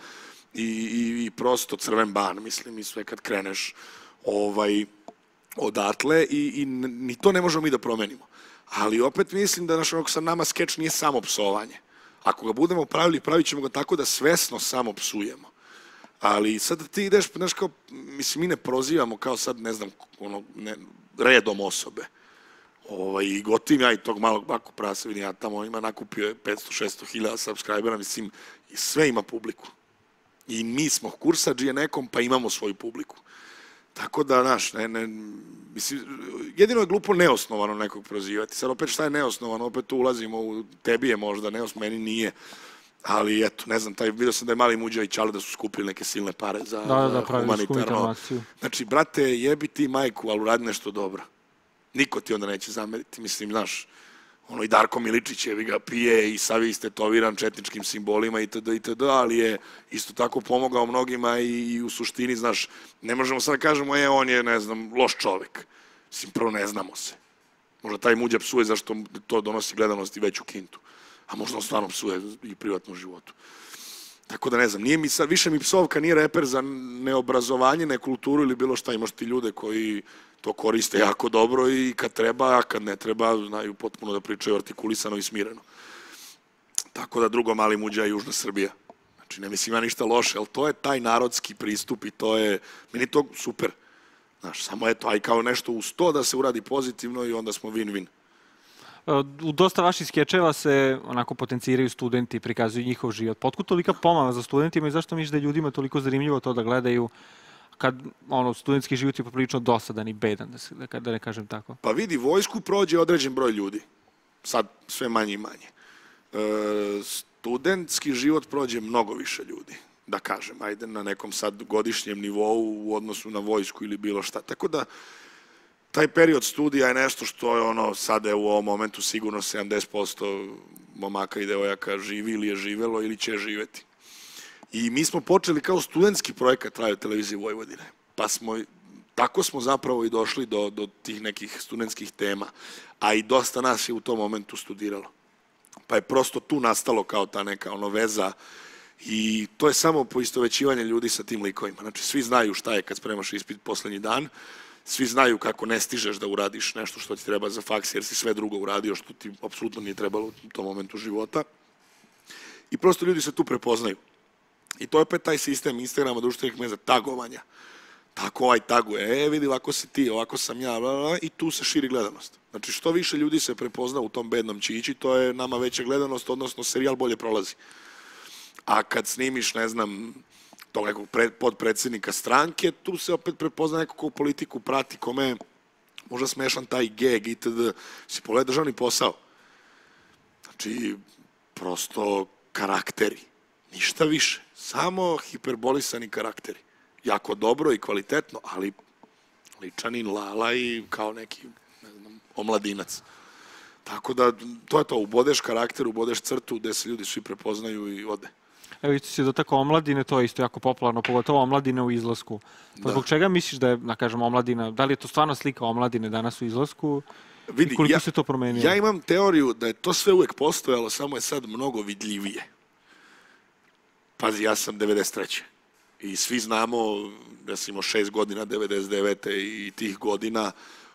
I prosto crven ban, mislim, i sve kad kreneš odatle i ni to ne možemo mi da promenimo. Ali opet mislim da sad nama skeč nije samo psovanje. Ako ga budemo pravili, pravit ćemo ga tako da svesno samo psujemo. Ali sad ti ideš, znaš kao, mislim, mi ne prozivamo kao sad, ne znam, redom osobe. I gotivim ja i tog malog baku prasa, vidim, ja tamo ima nakupio je 500-600 hiljada subscribera, mislim, i sve ima publiku. I mi smo kursadžije nekom, pa imamo svoju publiku. Tako da, znaš, jedino je glupo neosnovano nekog prozivati. Sad opet šta je neosnovano, opet tu ulazimo u tebi je možda neosnovano, meni nije. Ali eto, ne znam, vidio sam da je mali Muđa i Ćale da su skupili neke silne pare za humanitarnu. Znači, brate, jebi ti majku, ali uradi nešto dobro. Niko ti onda neće zameriti, mislim, znaš, i Darko Miličić je ga pije i sav je istetoviran četničkim simbolima itd., ali je isto tako pomogao mnogima i u suštini, znaš, ne možemo sad da kažemo, on je, ne znam, loš čovek. Mislim, prvo ne znamo se. Možda taj Muđa psuje zašto to donosi gledanost i veću kintu, a možda on stvarno psuje i privatnom životu. Tako da ne znam, nije mi sad, više mi psovka nije reper za neobrazovanje, nekulturu ili bilo šta, imaš ti ljude koji to koriste jako dobro i kad treba, a kad ne treba, znaju potpuno da pričaju artikulisano i smireno. Tako da drugo mali Muđa je Južna Srbija. Znači, ne mislim ja ništa loše, ali to je taj narodski pristup i to je, meni to super. Znaš, samo eto, aj kao nešto uz to da se uradi pozitivno i onda smo win-win. U dosta vaših skečeva se onako potenciraju studenti, prikazuju njihov život. Otkud tolika pomama za studentima i zašto misliš da je ljudima toliko zanimljivo to da gledaju kad studentski život je poprilično dosadan i bedan, da ne kažem tako? Pa vidi, vojsku prođe određen broj ljudi. Sad sve manje i manje. Studentski život prođe mnogo više ljudi, da kažem, ajde na nekom sad godišnjem nivou u odnosu na vojsku ili bilo šta. Tako da taj period studija je nešto što je sada je u ovom momentu sigurno 70% momaka i devojaka živi ili je živelo ili će živeti. I mi smo počeli kao studentski projekat Radio Televizije Vojvodine. Pa tako smo zapravo i došli do tih nekih studentskih tema. A i dosta nas je u tom momentu studiralo. Pa je prosto tu nastalo kao ta neka veza i to je samo poistovećivanje ljudi sa tim likovima. Znači, svi znaju šta je kad spremaš ispit poslednji dan, svi znaju kako ne stižeš da uradiš nešto što ti treba za faks, jer si sve drugo uradio što ti apsolutno nije trebalo u tom momentu života. I prosto ljudi se tu prepoznaju. I to je opet taj sistem Instagrama, društvenih mreža, tagovanja. Tako ovaj taguje, vidi, ovako si ti, ovako sam ja, bla, bla, i tu se širi gledanost. Znači, što više ljudi se prepozna u tom bednom Čići, to je nama veća gledanost, odnosno serijal bolje prolazi. A kad snimiš, ne znam, tog nekog podpredsjednika stranke, tu se opet prepozna neko ko politiku prati, kome je možda smešan taj geg itd. Si pogledaj državni posao. Znači, prosto karakteri. Ništa više. Samo hiperbolisani karakteri. Jako dobro i kvalitetno, ali ličanin, lala i kao neki, ne znam, omladinac. Tako da, to je to. Ubodeš karakter, ubodeš crtu gde se ljudi svi prepoznaju i ode. Evo isto si dotakao omladine, to je isto jako popularno, pogotovo omladine u izlasku. Pa zbog čega misliš da je, da kažem, omladina, da li je to stvarno slika omladine danas u izlasku? Vidi, I koliko se to promenilo? Ja imam teoriju da je to sve uvek postojalo, samo je sad mnogo vidljivije. Pazi, ja sam 93. I svi znamo, ja sam imao 6 godina, 99. i tih godina,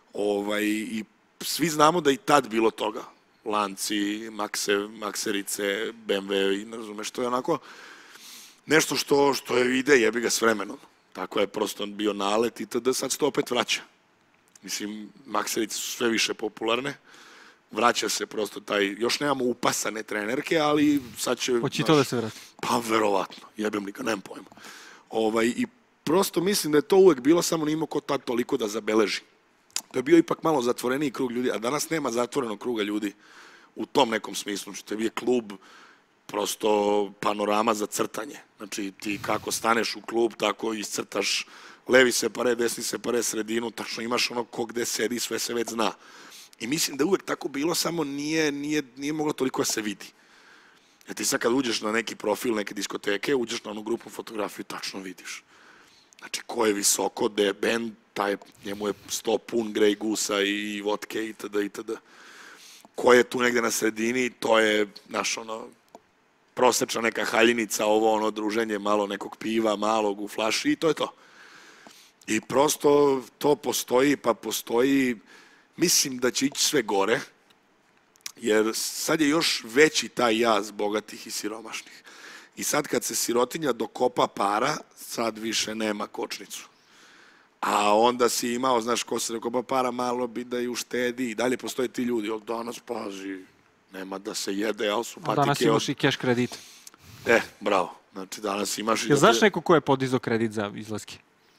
i svi znamo da i tad bilo toga. Lanci, makserice, BMW, ne razumeš, to je onako nešto što ide, jebi ga s vremenom. Tako je prosto bio nalet itd. Sad se to opet vraća. Mislim, makserice su sve više popularne. Vraća se prosto taj, još nemamo upasane trenerke, ali sad će... Hoće to da se vrati? Pa, verovatno. Jebem li ga, nemam pojma. I prosto mislim da je to uvek bilo, samo nima ko tad toliko da zabeleži. To je bio ipak malo zatvoreniji krug ljudi, a danas nema zatvorenog kruga ljudi u tom nekom smislu. Znači, tebi je klub prosto panorama za crtanje. Znači, ti kako staneš u klub, tako iscrtaš levi separe, desni separe, sredinu, tačno imaš ono ko gde sedi, sve se već zna. I mislim da je uvek tako bilo, samo nije moglo toliko da se vidi. Jer ti sad kad uđeš na neki profil neke diskoteke, uđeš na onu grupu fotografiju, tačno vidiš. Znači, ko je visoko, gde je bend, njemu je 100 pun Grey Goose-a i vodke itd. Ko je tu negde na sredini, to je, znaš, prosečna neka haljinica, druženje malo nekog piva, malog u flaši i to je to. I prosto to postoji, pa postoji, mislim da će ići sve gore, jer sad je još veći taj jaz bogatih i siromašnih. I sad kad se sirotinja dokopa para, sad više nema kočnicu. A onda si imao, znaš, ko se dokopa para, malo bi da ju štedi. I dalje postoje ti ljudi, ali danas, pazi, nema da se jede, ali su patike... Danas imaš i keš kredit. Bravo. Znači, danas imaš... Jel znaš neko ko je podizao kredit za izlaske?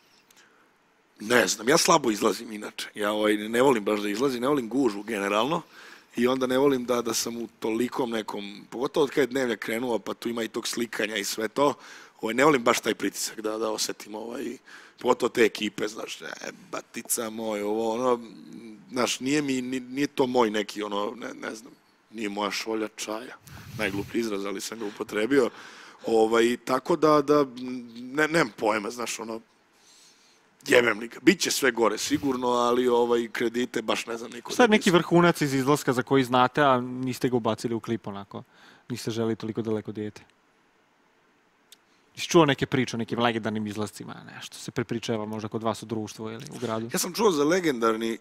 Ne znam, ja slabo izlazim inače. Ja ne volim baš da izlazim, ne volim gužu generalno. I onda ne volim da sam u tolikom nekom, pogotovo od kada je Dnevnjak krenuo, pa tu ima i tog slikanja i sve to, ne volim baš taj pritisak da osetim, pogotovo te ekipe, znaš, batica moj, znaš, nije to moj neki, ne znam, nije moja šolja čaja, najgluplji izraz, ali sam ga upotrebio, tako da, nemam pojma, znaš, jebem li ga. Biće sve gore sigurno, ali kredite baš ne znam niko. Šta je neki vrhunac iz izlaska za koji znate, a niste ga ubacili u klip onako? Niste želi toliko daleko dijete? Jesi čuo neke priče o nekim legendarnim izlascima? Nešto se prepričava možda kod vas u društvu ili u gradu? Ja sam čuo za legendarni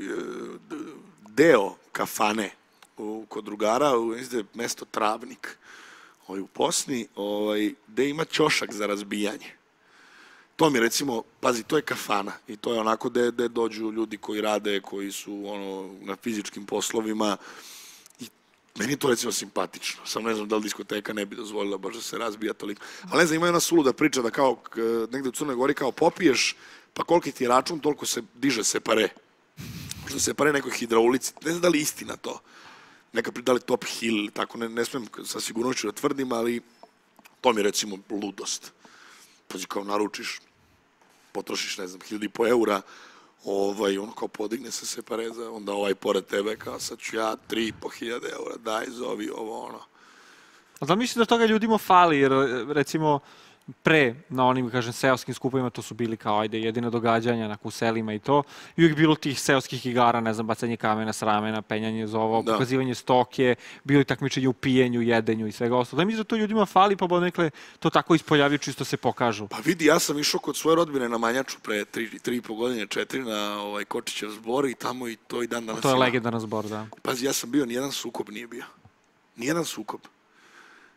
deo kafane kod drugara, mesto Travnik u Bosni, gde ima ćošak za razbijanje. To mi recimo, pazi, to je kafana i to je onako gde dođu ljudi koji rade, koji su na fizičkim poslovima i meni je to recimo simpatično. Sam ne znam da li diskoteka ne bi dozvolila baš da se razbija toliko. Ali ne znam, ima jedna suluda priča da kao negde u Crnoj Gori kao popiješ, pa koliki ti je račun, toliko se diže separe. Možda separe nekoj hidraulici, ne znam da li je istina to. Neka da li Top Hill ili tako, ne smijem sa sigurnošću da tvrdim, ali to mi je recimo ludost. Pazi, kao naručiš, potrošiš, ne znam, 1.500 eura, kao podigne se separeza, onda pored tebe, kao sad ću ja 3.500 eura, daj, zovi A da mislim da toga ljudima fali, jer recimo pre na onim, kažem, seoskim skupovima to su bili kao, jedine događanja u selima i to. I uvijek bilo tih seoskih igara, ne znam, bacanje kamena s ramena, penjanje zovo, pokazivanje stoke, bilo i takmičenje u pijenju, jedenju i svega ostalo. Da mislim da to ljudima fali, pa nekle to tako ispoljavaju, čisto se pokažu. Pa vidi, ja sam išao kod svoje rodbine na Manjaču pre 3,5 godine, 4, na Kočićev zbor i tamo i to i dan danas. To je legendaran zbor, da. Pazi, ja sam bio, nijedan sukob nije bio. Nijedan sukob.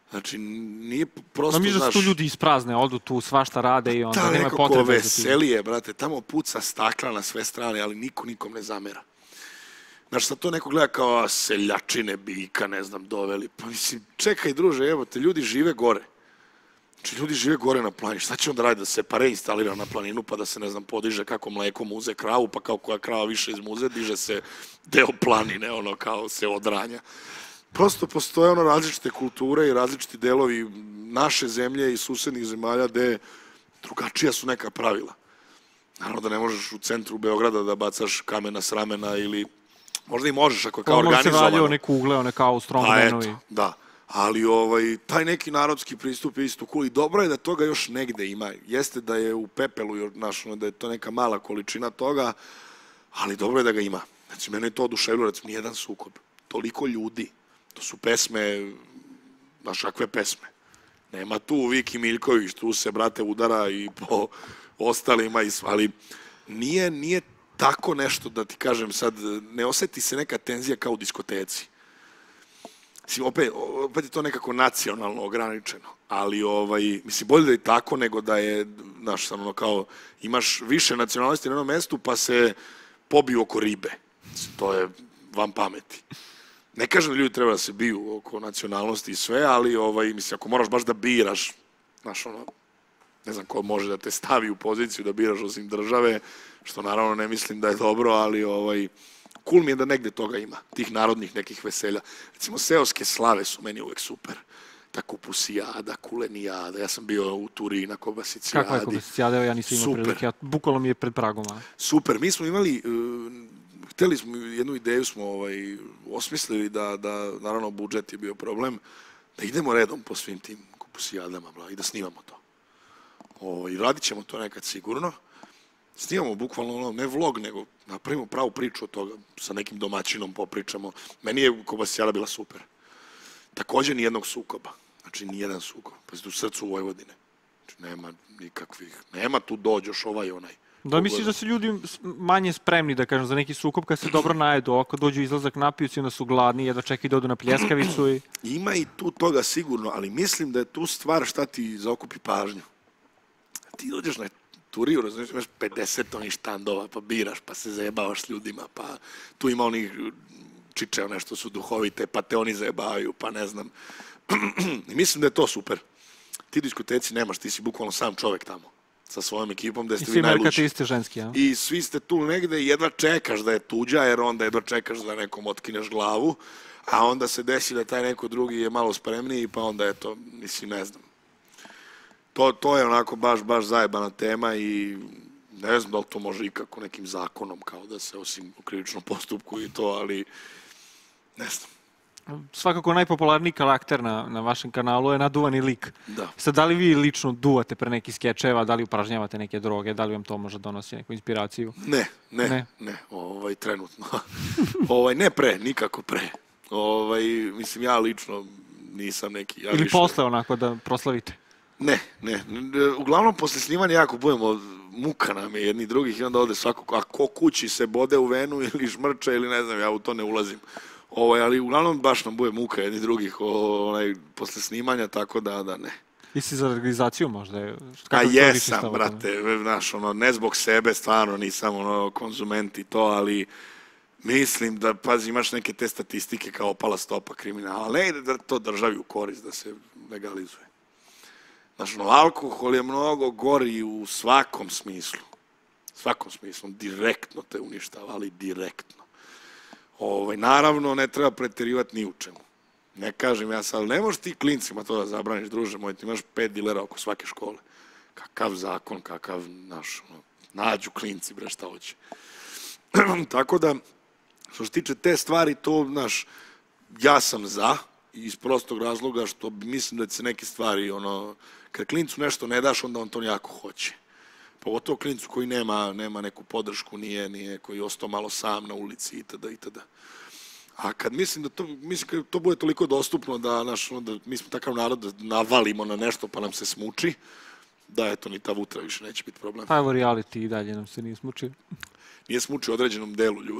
Znači, nije prosto, Mislim da su tu ljudi isprazne, odu tu, svašta rade i onda nema nekako potrebe za tim. veselije, brate, tamo puca stakla na sve strane, ali niko nikom ne zamera. Znaš, sad to neko gleda kao seljačine, biljka, ne znam, doveli. Pa mislim, čekaj, druže, evo te, ljudi žive gore. Znači, ljudi žive gore na planini. Šta će onda raditi da se pare instalira na planinu, pa da se, ne znam, podiže kako mleko muze kravu, pa kao koja krava više iz muze, diže se deo planine, ono, kao se odranja. Prosto postoje ono različite kulture i različiti delovi naše zemlje i susednih zemalja gde drugačija su neka pravila. Naravno da ne možeš u centru Beograda da bacaš kamena s ramena ili možda i možeš ako je kao organizovano. Možda se valjao neku ugleo, neka u strongmanu. Eto, da. Ali taj neki narodski pristup je isto cool i dobro je da toga još negde ima. Jeste da je u pepelu, da je to neka mala količina toga, ali dobro je da ga ima. Znači, mene je to oduševilo, recimo, nijedan sukob. Toliko ljudi. To su pesme, znaš kakve pesme. Nema tu Viki Miljković, tu se, brate, udara i po ostalima, ali nije tako nešto da ti kažem sad, ne oseti se neka tenzija kao u diskoteci. Mislim, opet je to nekako nacionalno ograničeno, ali mislim, bolje da je tako nego da je, znaš, ono kao, imaš više nacionalnosti na jednom mestu pa se pobiju oko ribe. Mislim, to je van pameti. Ne kažem da ljudi treba da se biju oko nacionalnosti i sve, ali mislim, ako moraš baš da biraš, znaš, ono, ne znam ko može da te stavi u poziciju da biraš osim države, što naravno ne mislim da je dobro, ali cool mi je da negde toga ima, tih narodnih nekih veselja. Recimo, seoske slave su meni uvek super. Ta kupusijada, kulenijada, ja sam bio u Turi na kobasicijadi. Kakva je kobasicijada? Evo, ja nisam imao prilike, bukvalno mi je pred pragom. Super, mi smo imali, hteli smo, jednu ideju smo osmislili da, naravno, budžet je bio problem, da idemo redom po svim tim kupusijadama i da snimamo to. I radit ćemo to nekad sigurno. Snimamo bukvalno, ne vlog, nego napravimo pravu priču od toga, sa nekim domaćinom popričamo. Meni je kobasijada bila super. Takođe nijednog sukoba. Znači, nijedan sukob. Pa u srcu Vojvodine. Znači, nema nikakvih, nema tu dođoš ovaj onaj. Da, misliš da su ljudi manje spremni, da kažem, za neki sukob kad se dobro najedu, ovako dođu izlazak, napiju se, onda su gladni, jedva čekaju da odu na pljeskavicu i... Ima i tu toga sigurno, ali mislim da je tu stvar šta ti zaokupi pažnju. Ti dođeš na Turiju, razumiješ, imaš 50 onih štandova, pa biraš, pa se zajebavaš s ljudima, pa tu ima onih čičeo nešto su duhovite, pa te oni zajebavaju, pa ne znam. I mislim da je to super. Ti diskoteci nemaš, ti si bukvalno sam čovek tamo, sa svojom ekipom, gde ste vi najluči. I svi merkate ženski, ja? I svi ste tu negde i jedva čekaš da je tuđa, jer onda jedva čekaš da nekom otkineš glavu, a onda se desi da taj neko drugi je malo spremniji, pa onda je to, mislim, ne znam. To je onako baš zajebana tema i ne znam da li to može ikako nekim zakonom, kao da se osim u krivičnom postupku i to, ali ne znam. Svakako najpopularniji karakter na vašem kanalu je naduvani lik. Da. Sad, da li vi lično duvate pre nekih skečeva, da li upražnjavate neke droge, da li vam to može donosi neku inspiraciju? Ne, trenutno. Ne pre, nikako pre. Mislim, ja lično nisam neki... Ili posle onako da proslavite? Ne. Uglavnom, posle snimanja jako budemo, muka nam je jedni drugih i onda ode svako, a ko kući se bode u venu ili šmrče ili ne znam, ja u to ne ulazim. Ali uglavnom baš nam bude muka jedni drugih posle snimanja, tako da ne. I si za organizaciju možda? A jesam, brate, znaš, ne zbog sebe, stvarno nisam konzument i to, ali mislim da, pazi, imaš neke te statistike kao opala stopa kriminala, ne ide da to državi u korist da se legalizuje. Znaš, alkohol je mnogo gori u svakom smislu. Svakom smislu, direktno te uništava, ali direktno. Naravno, ne treba preterivati ni u čemu. Ne kažem ja sad, ne možeš ti klincima to da zabraniš, druže moj, ti imaš 5 dilera oko svake škole. Kakav zakon, kakav, znaš, nađu klinci, bre, šta hoće. Tako da, što se tiče te stvari, to, znaš, ja sam za, iz prostog razloga što mislim da će se neke stvari, kad klincu nešto ne daš, onda on to jako hoće. Pogotovo klincu koji nema neku podršku, koji je ostao malo sam na ulici itd. A kad mislim da to bude toliko dostupno da mi smo takav narod da navalimo na nešto pa nam se smuči, da eto ni ta vutra više neće biti problem. Pa evo reality i dalje nam se nije smučio. Nije smučio određenom delu ljudi.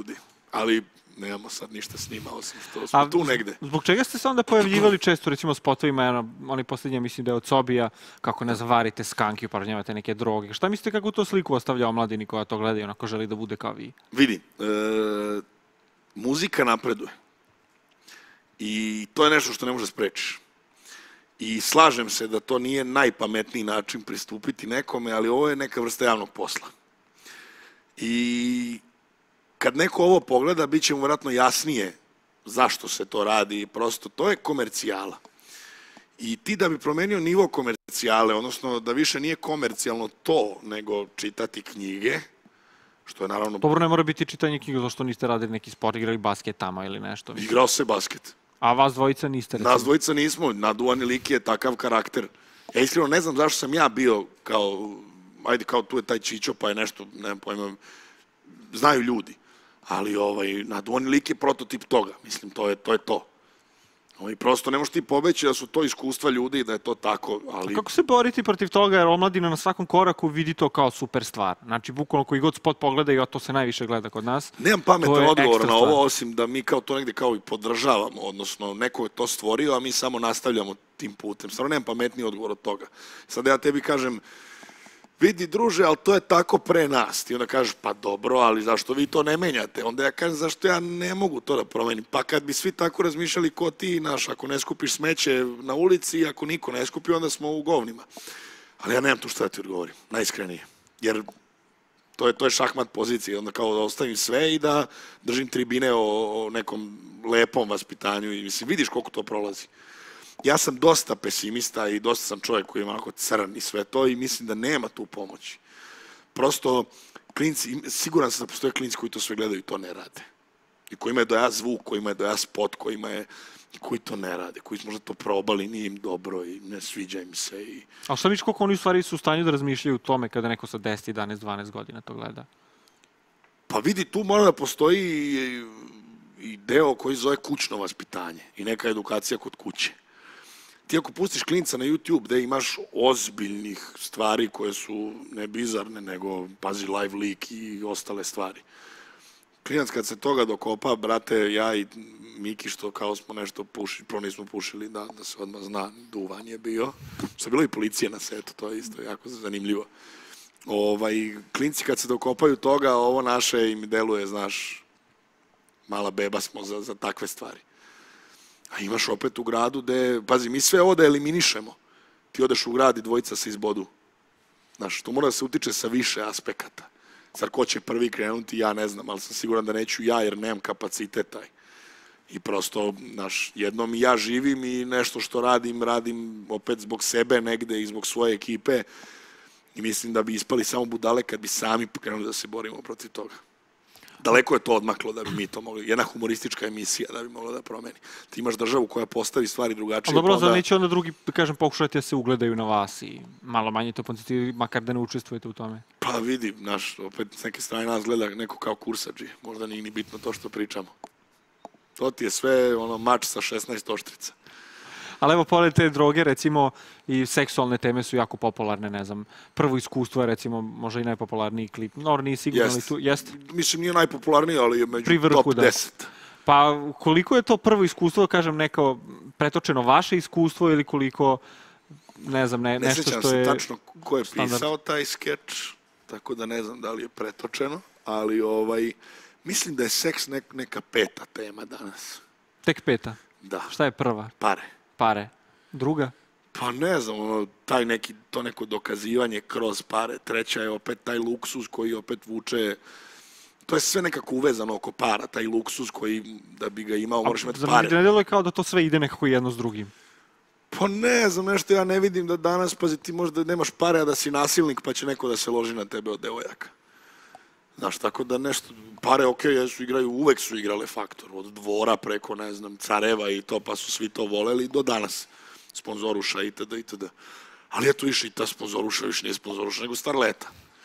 ali nemamo sad ništa s njima, osim što smo tu negde. Zbog čega ste se onda pojavljivali često, recimo, spotovima, oni posljednji, mislim da je od Sobija, kako ne zavarite skanki, upražnjavate neke droge. Šta mislite kako to sliku ostavlja omladini koja to gleda i onako želi da bude kao vi? Vidi, muzika napreduje. I to je nešto što ne može sprečiš. I slažem se da to nije najpametniji način pristupiti nekome, ali ovo je neka vrsta javnog posla. I kad neko ovo pogleda, bit će mu vjerojatno jasnije zašto se to radi. Prosto, to je komercijala. I ti da bi promenio nivo komercijale, odnosno da više nije komercijalno to, nego čitati knjige, što je naravno... Dobro, ne mora biti čitanje knjiga, zašto niste radili neki sport, igrali basket tamo ili nešto? Igrao se basket. A vas dvojica niste, recimo? Nas dvojica nismo, naduvani lik je takav karakter. Ja iskreno ne znam zašto sam ja bio kao, ajde kao tu je taj Čičo pa je nešto, nemam pojma, znaju ljudi. Ali naduvani lik je prototip toga, mislim, to je to. Prosto ne možeš ti pobeći da su to iskustva ljudi i da je to tako, ali... A kako se boriti protiv toga, jer omladina na svakom koraku vidi to kao super stvar? Znači, bukvalno koji god spot pogleda i to se najviše gleda kod nas. Nemam pametan odgovor na ovo, osim da mi kao to negde kao i podržavamo, odnosno neko je to stvorio, a mi samo nastavljamo tim putem. Stvarno nemam pametniji odgovor od toga. Sad ja tebi kažem, vidi druže, ali to je tako pre nas. Ti onda kažeš, pa dobro, ali zašto vi to ne menjate? Onda ja kažem, zašto ja ne mogu to da promenim? Pa kad bi svi tako razmišljali ko ti, ako ne skupiš smeće na ulici, ako niko ne skupi, onda smo u govnima. Ali ja nemam tu šta da ti odgovorim, najiskrenije. Jer to je šahmat pozicije, onda kao da ostavim sve i da držim tribine o nekom lepom vaspitanju i mislim, vidiš koliko to prolazi. Ja sam dosta pesimista i dosta sam čovjek koji je onako crn i sve to i mislim da nema tu pomoći. Prosto, klinci, siguran sam da postoje klinci koji to sve gledaju i to ne rade. I kojima je doja zvuk, kojima je doja spot, koji to ne rade, koji su možda to probali, nije im dobro i ne sviđa im se. A šta viš koliko oni u stvari su u stanju da razmišljaju o tome kada neko sa 10, 11, 12 godina to gleda? Pa vidi, tu mora da postoji i deo koji zove kućno vaspitanje i neka edukacija kod kuće. Ti ako pustiš klinca na YouTube gde imaš ozbiljnih stvari koje su ne bizarne, nego pazi live leak i ostale stvari. Klinac kad se toga dokopa, brate, ja i Miki što kao smo nešto pušili, prvo nismo pušili da se odmah zna, duvan je bio. Što je bilo i policije na setu, to je isto jako zanimljivo. Klinci kad se dokopaju toga, ovo naše im deluje, znaš, mala beba smo za takve stvari. A imaš opet u gradu gde, pazi, mi sve ovo da eliminišemo. Ti odeš u grad i dvojica se izbodu. Znaš, to mora da se utiče sa više aspekata. Sad, ko će prvi krenuti, ja ne znam, ali sam siguran da neću ja, jer nemam kapacitet taj. I prosto, znaš, jednom i ja živim i nešto što radim opet zbog sebe negde i zbog svoje ekipe. I mislim da bi ispali samo budale kad bi sami krenuli da se borimo protiv toga. Daleko je to odmaklo da bi mi to mogli. Jedna humoristička emisija da bi mogla da promeni. Ti imaš državu koja postavi stvari drugačije. Dobro, zar neće onda drugi, da kažem, pokušati da se ugledaju na vas i malo manje to ponciti, makar da ne učestvujete u tome? Pa vidi, znaš, opet s neke strane nas gleda neko kao kursadži. Možda nije ni bitno to što pričamo. To ti je sve mač sa 16 oštrica. Ali evo, pored te droge, recimo, i seksualne teme su jako popularne, ne znam. Prvo iskustvo je, recimo, možda i najpopularniji klip. Nor, nije sigurno li tu, jeste? Mislim, nije najpopularniji, ali je među top 10. Pa, koliko je to prvo iskustvo, da kažem, neko pretočeno vaše iskustvo ili koliko, ne znam, nešto što je... Ne sjećam se tačno ko je pisao taj skeč, tako da ne znam da li je pretočeno, ali mislim da je seks neka peta tema danas. Tek peta? Da. Šta je prva? Pare. Druga? Pa ne znam, to neko dokazivanje kroz pare. Treća je opet taj luksuz koji opet vuče, to je sve nekako uvezano oko para, taj luksuz koji da bi ga imao moraš imati pare. Zar ne deluje kao da to sve ide nekako jedno s drugim? Pa ne znam, nešto ja ne vidim da danas, pazi, ti možda nemaš pare, a da si nasilnik pa će neko da se loži na tebe od devojaka. Znaš, tako da nešto, pare, uvek su igrale faktor, od Dvora preko, ne znam, Careva i to, pa su svi to voleli do danas, sponzoruša itd. itd. Ali eto više i ta sponzoruša, više nije sponzoruša, nego starleta.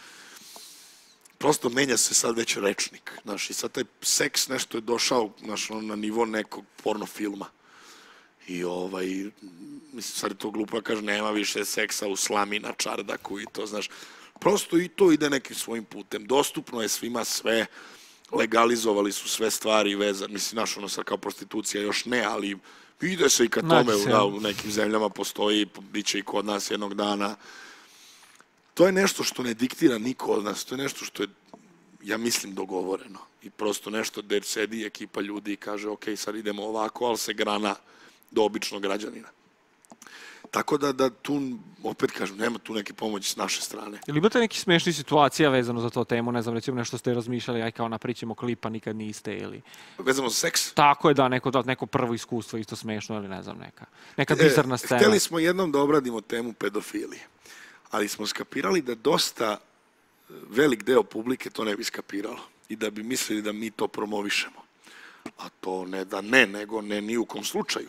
Prosto menja se sad već rečnik, znaš, i sad taj seks nešto je došao, znaš, na nivo nekog porno filma. I mislim, sad je to glupo, kaže, nema više seksa u slami na čardaku i to, znaš, prosto i to ide nekim svojim putem. Dostupno je svima sve. legalizovali su sve stvari vezane, mislim, znaš, ono sad kao prostitucija još ne, ali ide se i ka tome, u nekim zemljama postoji, bit će i kod nas jednog dana. To je nešto što ne diktira niko od nas, to je nešto što je, ja mislim, dogovoreno. I prosto nešto gde sedi ekipa ljudi i kaže, ok, sad idemo ovako, ali se grana do običnog građanina. Tako da tu, opet kažem, nema tu neke pomoći s naše strane. Ili imate neki smešni situacija vezano za to temu, ne znam, recimo nešto ste razmišljali, aj kao napričamo klipa, nikad niste, ili... Vezano za seks? Tako je, da, neko prvo iskustvo isto smešno, ili ne znam, neka bizarna scena. Hteli smo jednom da obradimo temu pedofilije, ali smo skapirali da dosta velik deo publike to ne bi skapiralo i da bi mislili da mi to promovišemo. A to ne da ne, nego ne ni u kom slučaju.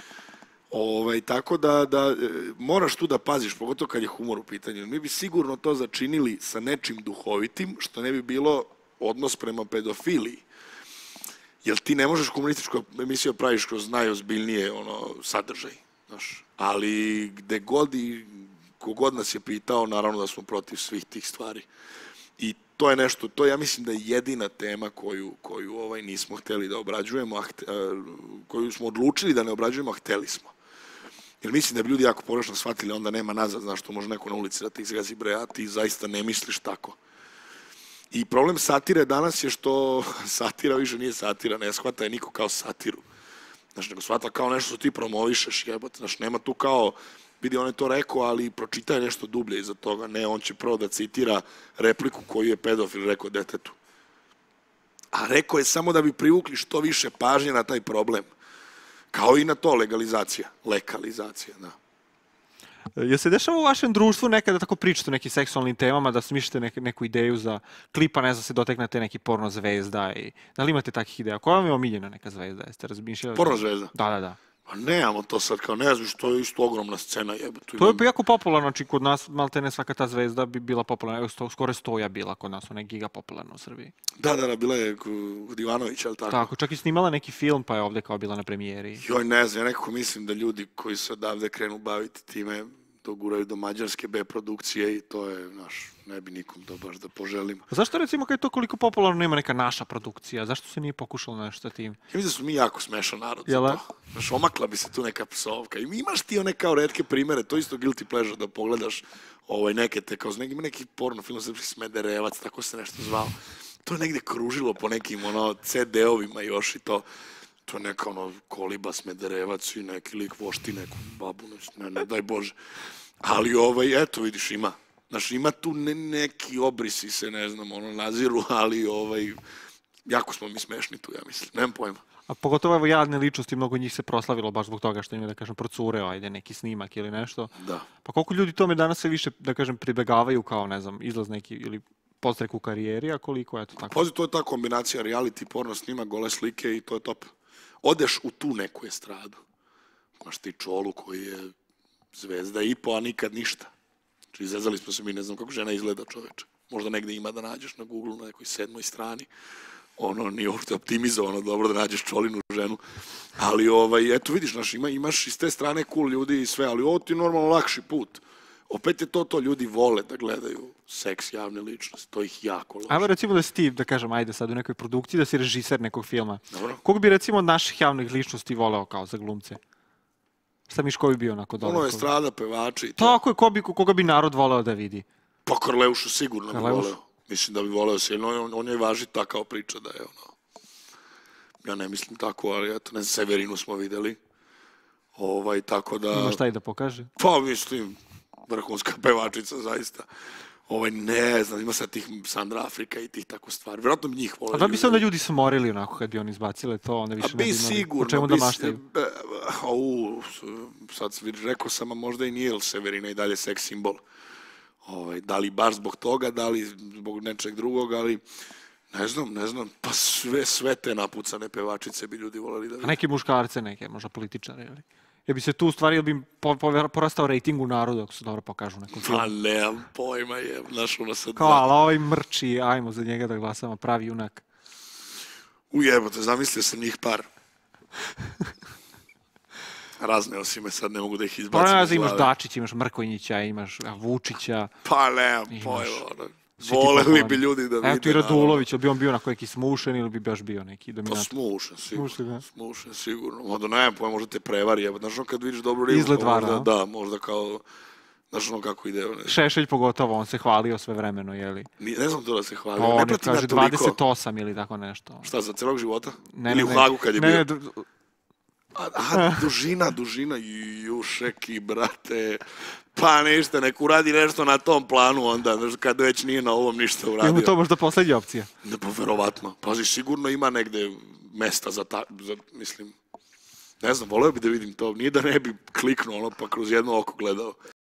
Tako da moraš tu da paziš, pogotovo kad je humor u pitanju. Mi bi sigurno to začinili sa nečim duhovitim, što ne bi bilo odnos prema pedofiliji. Jer ti ne možeš komunističku emisiju praviš kroz najozbiljnije sadržaj. Ali gde god i kogod nas je pitao, naravno da smo protiv svih tih stvari. I to je nešto, to ja mislim da je jedina tema koju nismo hteli da obrađujemo, koju smo odlučili da ne obrađujemo, a hteli smo. Jer mislim da bi ljudi jako pogrešno shvatili, onda nema nazad, znaš, što može neko na ulici da te izgazi, bre, a ti zaista ne misliš tako. I problem satire danas je što satira više nije satira, ne shvata je niko kao satiru. Znaš, nego shvata kao nešto što ti promovišeš, jebate, znaš, nema tu kao, vidi, on je to rekao, ali pročitaj nešto dublje iza toga. Ne, on će prvo da citira repliku koju je pedofil rekao detetu. A rekao je samo da bi privukli što više pažnje na taj problem. Kao i na to legalizacija, da. Je se dešava u vašem društvu nekada tako pričate o nekim seksualnim temama, da smišljate neku ideju za klipa, ne znam, se doteknete neki porno zvezda i... Da li imate takih ideja? Koja vam je omiljena neka zvezda? Jeste razmišljali? Porno zvezda? Da. Pa nemamo to sad, kao ne znaš, to je isto ogromna scena, jebate. To je jako popularno, znači kod nas malte ne svaka ta zvezda bi bila popularna, evo skoro Stoja bila kod nas, ona je giga popularna u Srbiji. Da, bila je kod Ivanovića, ali tako? Tako, čak i snimala neki film, pa je ovde kao bila na premijeri. Joj, ne znam, ja nekako mislim da ljudi koji se odavde krenu baviti time, doguraju do mađarske B produkcije i to je, znaš, ne bi nikom to baš da poželimo. Zašto recimo kad je to koliko popularno nema neka naša produkcija? Zašto se nije pokušalo nešto tim? Ja mislim da smo mi jako smešan narod za to. Znaš, omakla bi se tu neka psovka. I imaš ti one kao retke primere, to isto guilty pleasure da pogledaš neke te, kao ima neki porno film, srpski Smederevac, tako se nešto zvao. To je negde kružilo po nekim CD-ovima još i to. To je neka Koliba Smederevac i neki lik vošti neku babu, ne daj Bože. Ali eto vidiš, ima. Znaš, ima tu neki obrisi se, ne znam, naziru, ali jako smo mi smešni tu, ja mislim, nemam pojma. A pogotovo evo jadne ličnosti, mnogo njih se proslavilo baš zbog toga što im je, da kažem, procureo, ajde, neki snimak ili nešto. Da. Pa koliko ljudi tome danas se više, da kažem, pribegavaju kao, ne znam, izlaz neki ili podstrek u karijeri, a koliko, eto tako. Pazi, to je ta kombinacija reality, porno snima, gole slike i to je top. Odeš u tu neku estradu. Imaš ti Čolu koji je zvezda i po, a nikad ništa. Znači, izrezali smo se mi, ne znam kako žena izgleda, čoveče. Možda negde ima da nađeš na Google na nekoj 7. strani. Nije uopšte optimizovano dobro da nađeš Čolinu ženu. Ali, eto vidiš, znaš, imaš iz te strane cool ljudi i sve, ali ovo ti je normalno lakši put. Opet je to, ljudi vole da gledaju seks javne ličnosti, to ih jako lože. Ajmo recimo da si ti, da kažem, ajde sad u nekoj produkciji, da si režiser nekog filma. Dobro. Koga bi recimo od naših javnih ličnosti voleo kao za glumce? Šta miš, ko bi bio onako dobro? Estrada, pevači i to. Tako je, koga bi narod voleo da vidi? Pa Karleušu sigurno bi voleo. Mislim da bi voleo se, on je važi ta kao priča da je ja ne mislim tako, ali eto, ne znam, Severinu smo videli. Tako da... Ima šta i da pokaže? Pa mislim, vrhunska pevačica, zaista. Ne znam, ima sad tih Sandra Afrika i tih tako stvari. Vjerojatno bi njih voleli. A da bi se onda ljudi smorili onako kad bi oni izbacile to, onda više ne bi imali o čemu da maštaju? Sad rekao sam, a možda i nije Severina i dalje seks simbol. Da li baš zbog toga, da li zbog nečeg drugog, ali ne znam, pa sve te napucane pevačice bi ljudi voleli da vidi. A neke muškarce, neke, možda političare, ili? Jer bi se tu u stvari, ili bi porastao rejting u narodu, ako se dobro pokažu u nekom filmu? Pa nemam pojma, znaš, sad... Kao, ali ovaj mrči, ajmo za njega da glasamo, pravi junak. Ujebote, zamislio sam njih par. Razneo si me, sad ne mogu da ih izbacim iz glave. Imaš Dačić, imaš Mrkonjića, imaš Vučića. Pa nemam pojma, Voleli bi ljudi da vide. Evo ti Radulović, ili bi on bio na neki smušen ili bi baš bio neki Pa dominant? smušen, sigurno. Smušen, da. Smušen, sigurno. Onda nemam pojma, možda te prevari. Znaš ono kad vidiš dobru ribu, Izgled pa vara, možda, a? da, možda kao, znaš ono kako ide. Šešelj pogotovo, on se hvalio sve vremeno, jeli? Ne znam to da se hvali. On Ne je, pratim kaže, ja toliko. 28 ili tako nešto. Šta, za celog života? Ne, Ili ne, u Hagu kad je bio? ne, Aha, dužina. Jušeki, brate. Pa ništa, nek uradi nešto na tom planu onda, znaš, kad već nije na ovom ništa je mu uradio. to možda poslednja opcija? Da, pa verovatno. Pazi, sigurno ima negde mesta za mislim, ne znam, voleo bi da vidim to. Nije da ne bi kliknuo ono pa kroz jedno oko gledao.